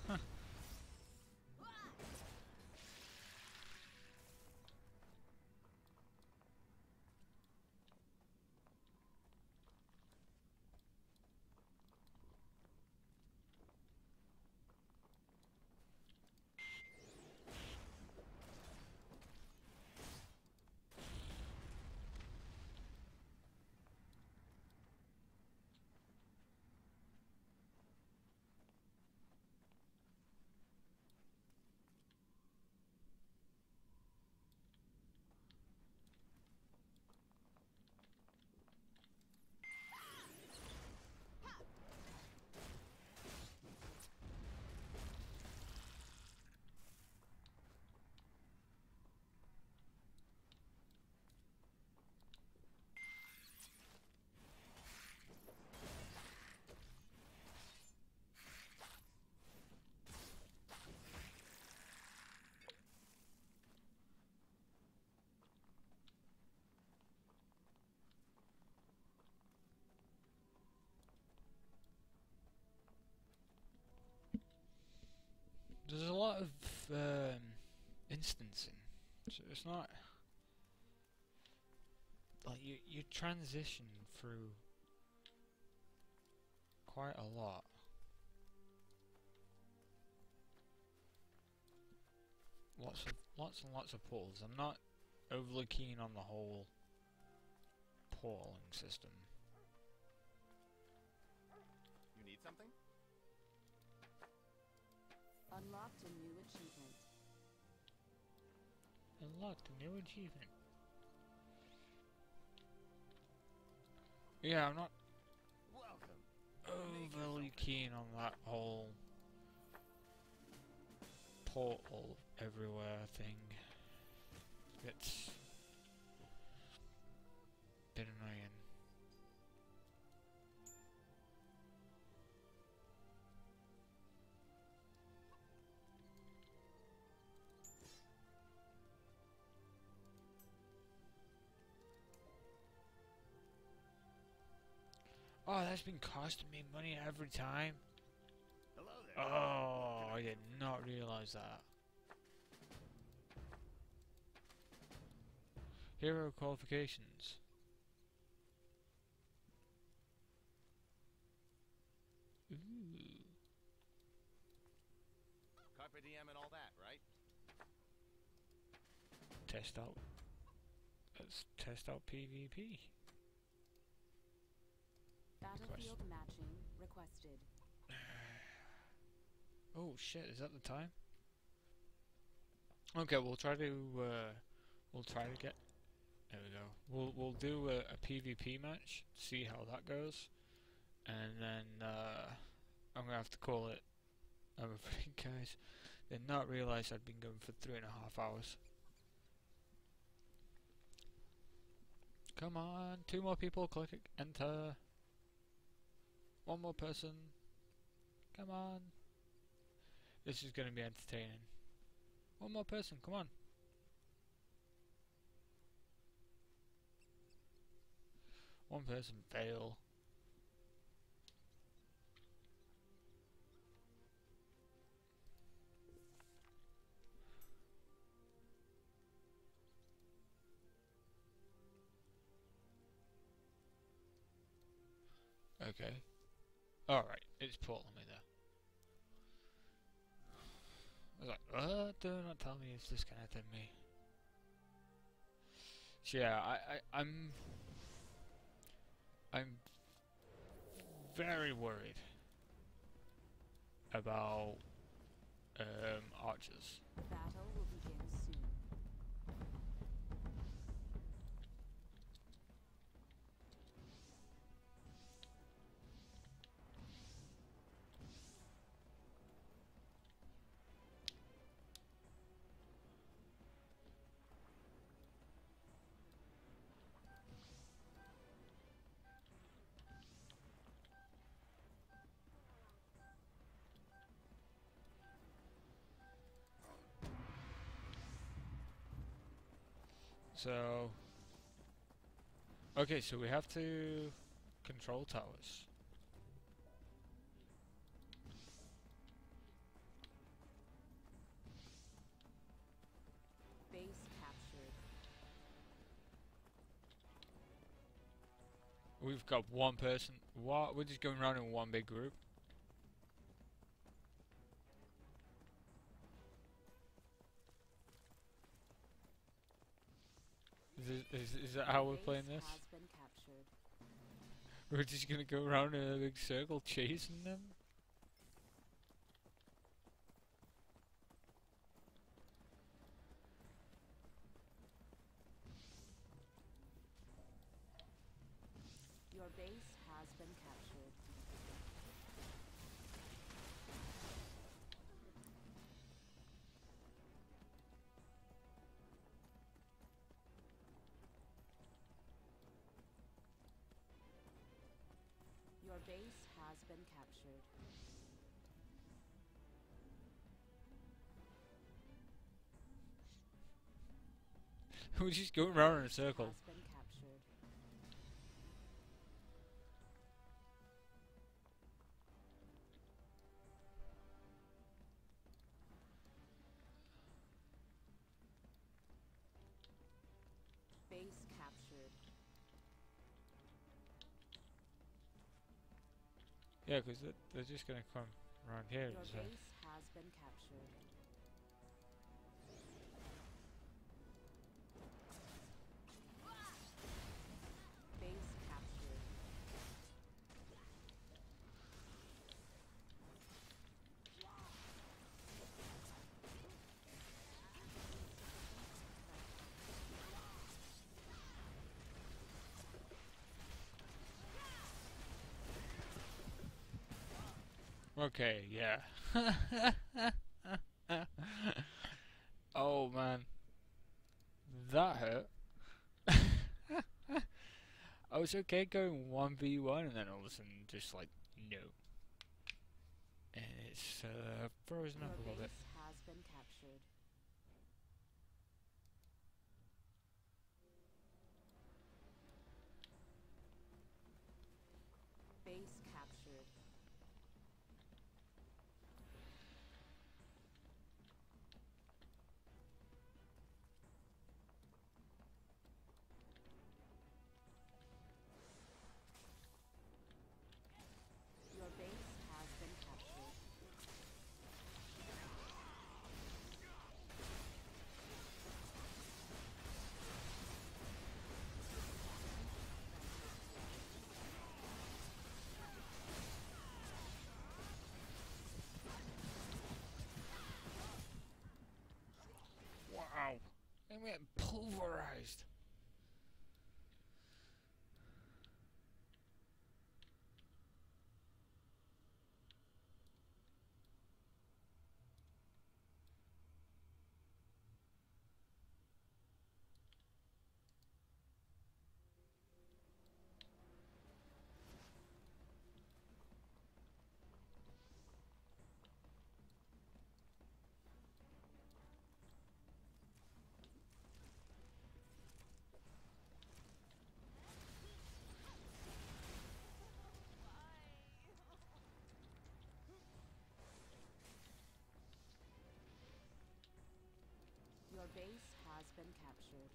There's a lot of um, instancing, so it's not like you you transition through quite a lot. Lots of lots and lots of portals. I'm not overly keen on the whole portaling system. You need something? Unlocked a new achievement. Unlocked a new achievement. Yeah, I'm not Welcome. overly keen on that whole portal everywhere thing. It's a bit annoying. Oh, that's been costing me money every time. Hello there. Oh, I did not realize that. Hero qualifications. Ooh. Carpe diem and all that, right? Test out. Let's test out PvP. Battlefield matching requested. Oh shit, is that the time? Okay, we'll try to uh, we'll try to get there we go. We'll we'll do a, a PvP match, see how that goes. And then uh, I'm gonna have to call it. I'm afraid, guys. Did not realise I'd been going for three and a half hours. Come on, two more people, click it, enter. One more person. Come on. This is going to be entertaining. One more person, come on. One person fail. Okay. Alright, it's pulling me there. I was like, uh, do not tell me it's disconnected me. So yeah, I, I, I'm... I'm very worried about um, archers. Battle will begin soon. So... Okay, so we have to control towers. we've got one person. What? We're just going around in one big group. Is, it, is, is that how we're playing this? Has been captured. We're just gonna go around in a big circle chasing them? Your base has been captured. Your base has been captured. We're just going around in a circle. Has been captured. Base captured. Yeah, because they're, they're just gonna come around here. Your So. base has been captured. Base captured. Okay, yeah. Oh man. That hurt. I was okay going one v one and then all of a sudden just like, no. And it's uh, frozen up a Your little bit. base has been captured. Base captured. Your base has been captured. Wow. I'm getting pulverized. Your base has been captured.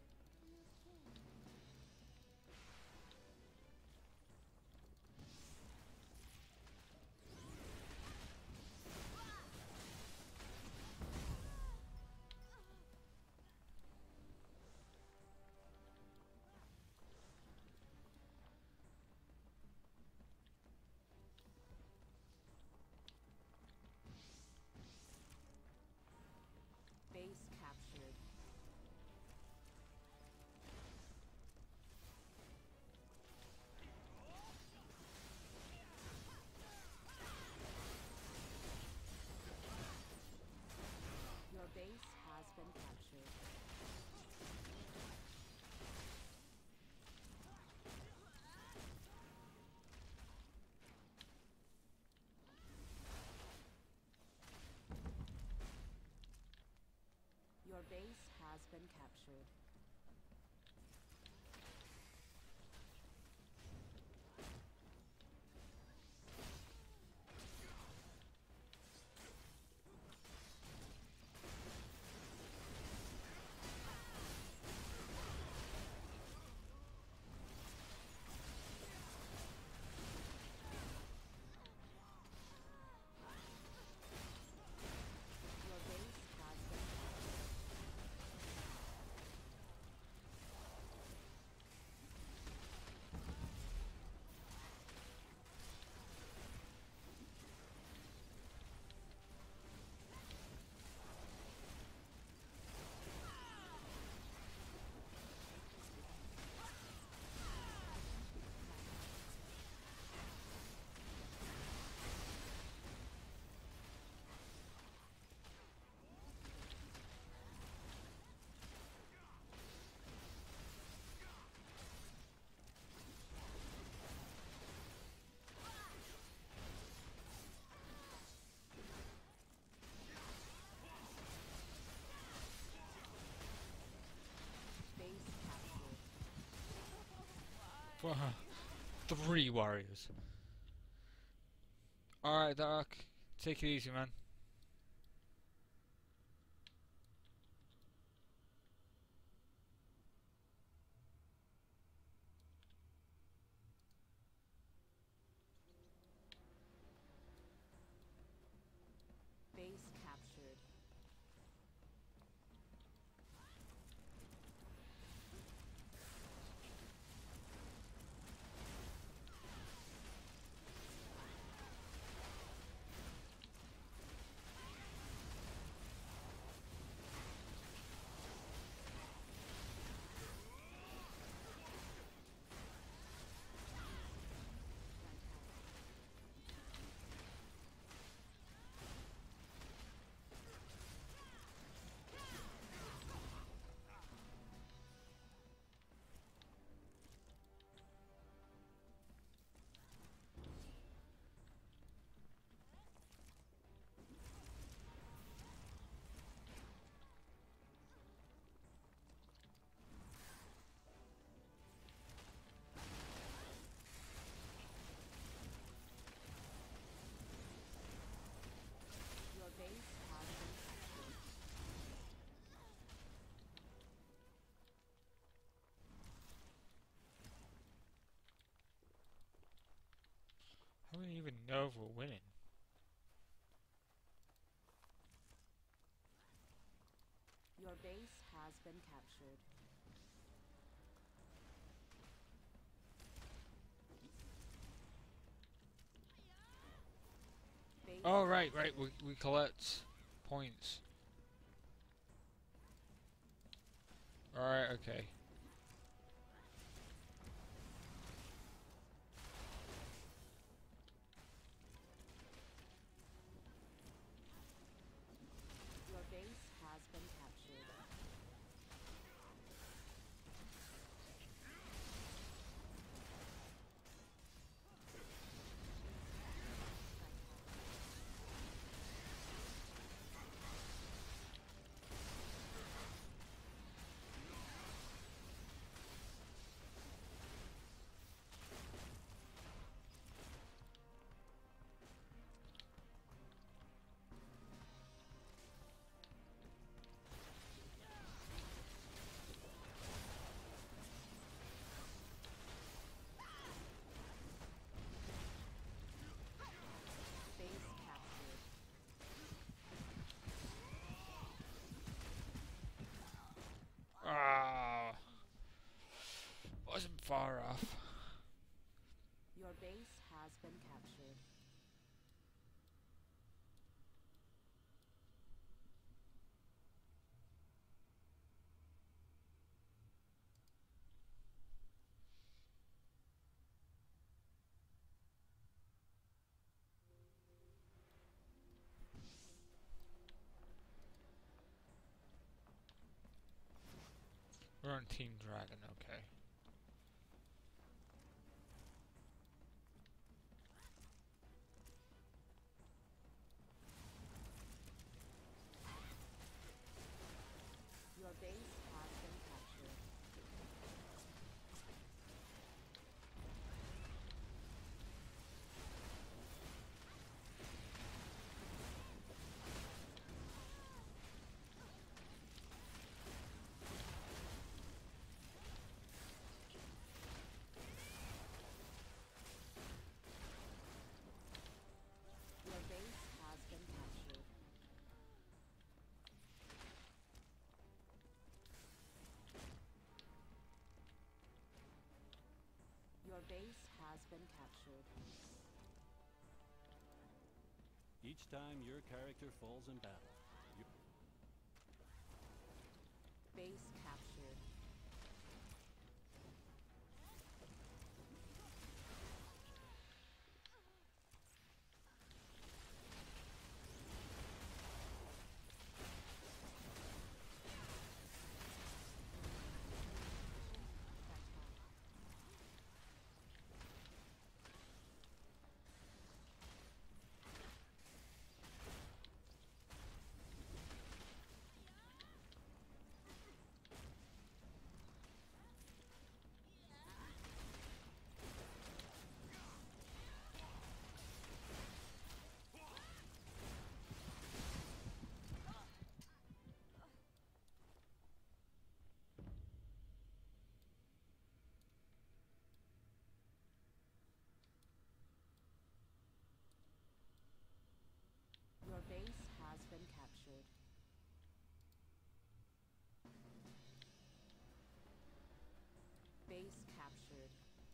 Base captured. Your base has been captured. Your base has been captured. Three warriors. Alright, Dark. Take it easy, man. Base captured. Your base has been captured. How do we even know if we're winning? Your base has been captured. Base Oh, right, right. captured. We, we collect points. Alright, okay. Your base has been captured. Base captured. Ah, wasn't far off. Your base has been captured. We're on Team Dragon, okay. Your base has been captured. Your base has been captured. Your base has been captured. Each time your character falls in battle, you Base captured. Base captured.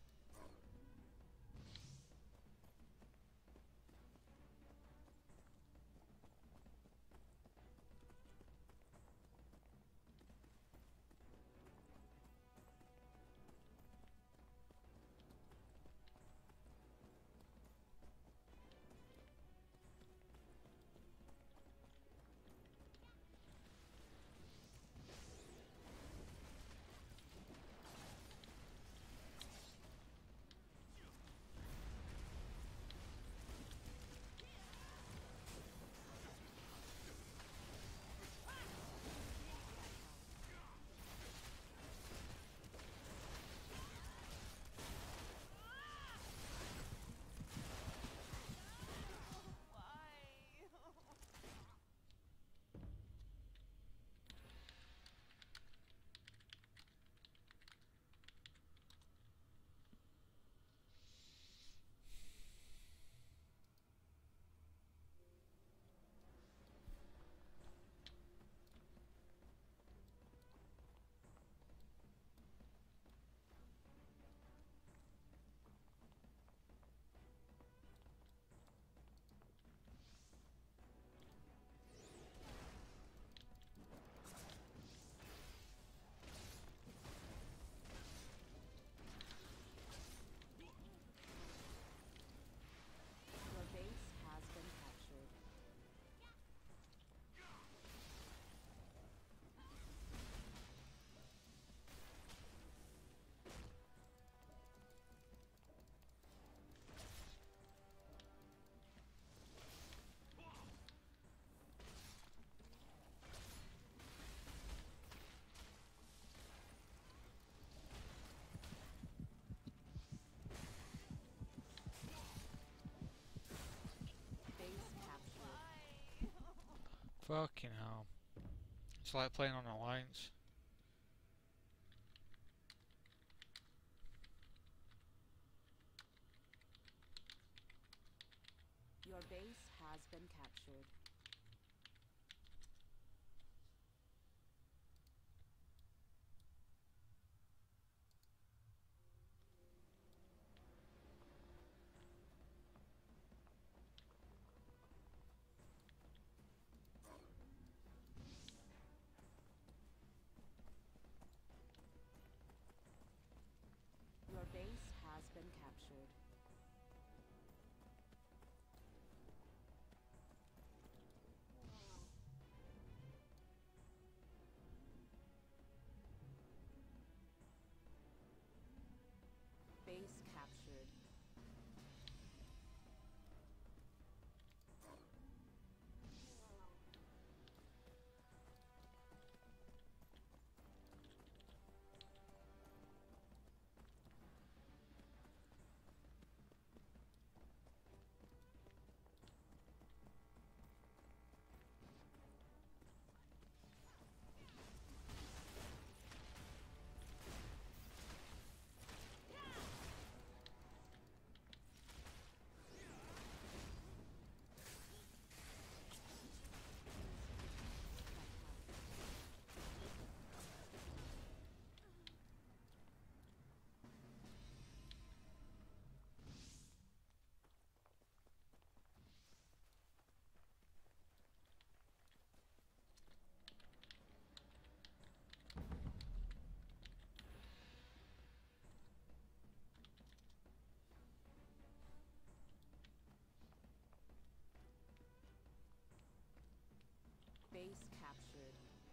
Your base has been captured. Base captured. Fucking hell. It's like playing on Alliance. Your base has been captured. Your base has been captured. Base captured. Base captured.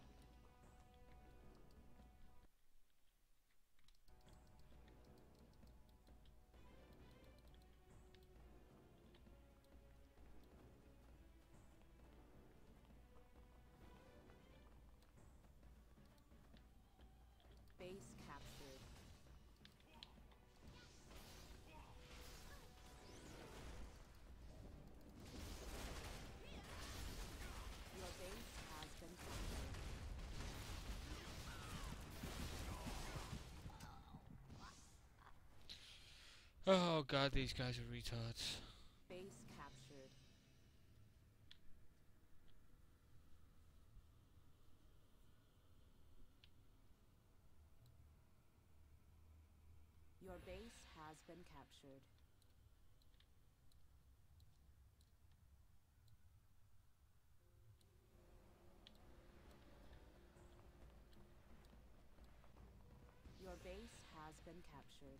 Base captured. Your base has been captured. Oh god, these guys are retards. Base captured. been captured. Your base has been captured.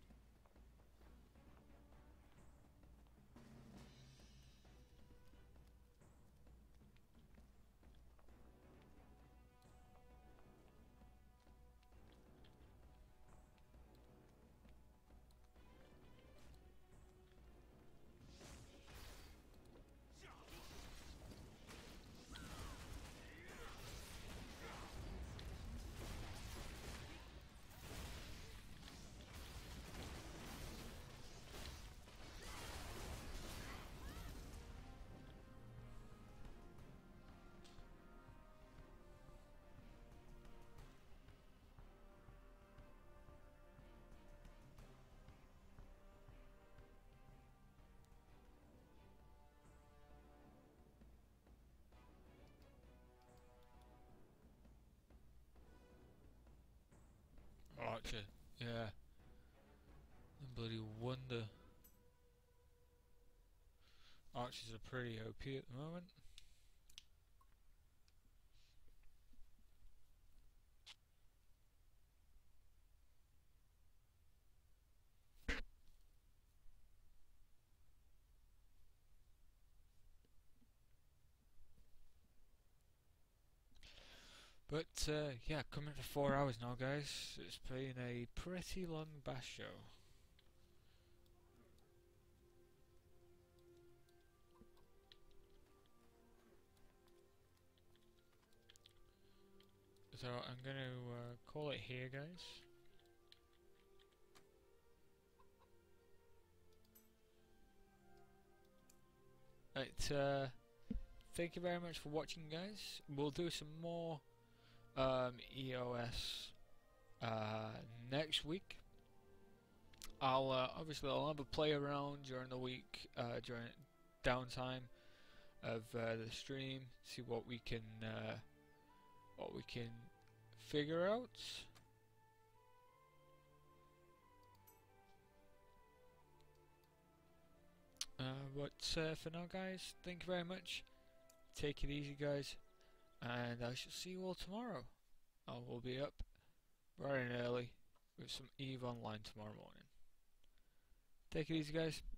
Archer, yeah. And bloody wonder. Archers are pretty O P at the moment. But uh, yeah, coming to four hours now, guys. It's been a pretty long bash show. So I'm going to uh, call it here, guys. Right, uh, thank you very much for watching, guys. We'll do some more um, E O S uh, next week. I'll uh, obviously I'll have a play around during the week, uh, during downtime of uh, the stream, see what we can uh, what we can figure out. Uh, but uh, for now, guys, thank you very much. Take it easy, guys, and I shall see you all tomorrow. I will be up bright and early with some EVE Online tomorrow morning. Take it easy, guys.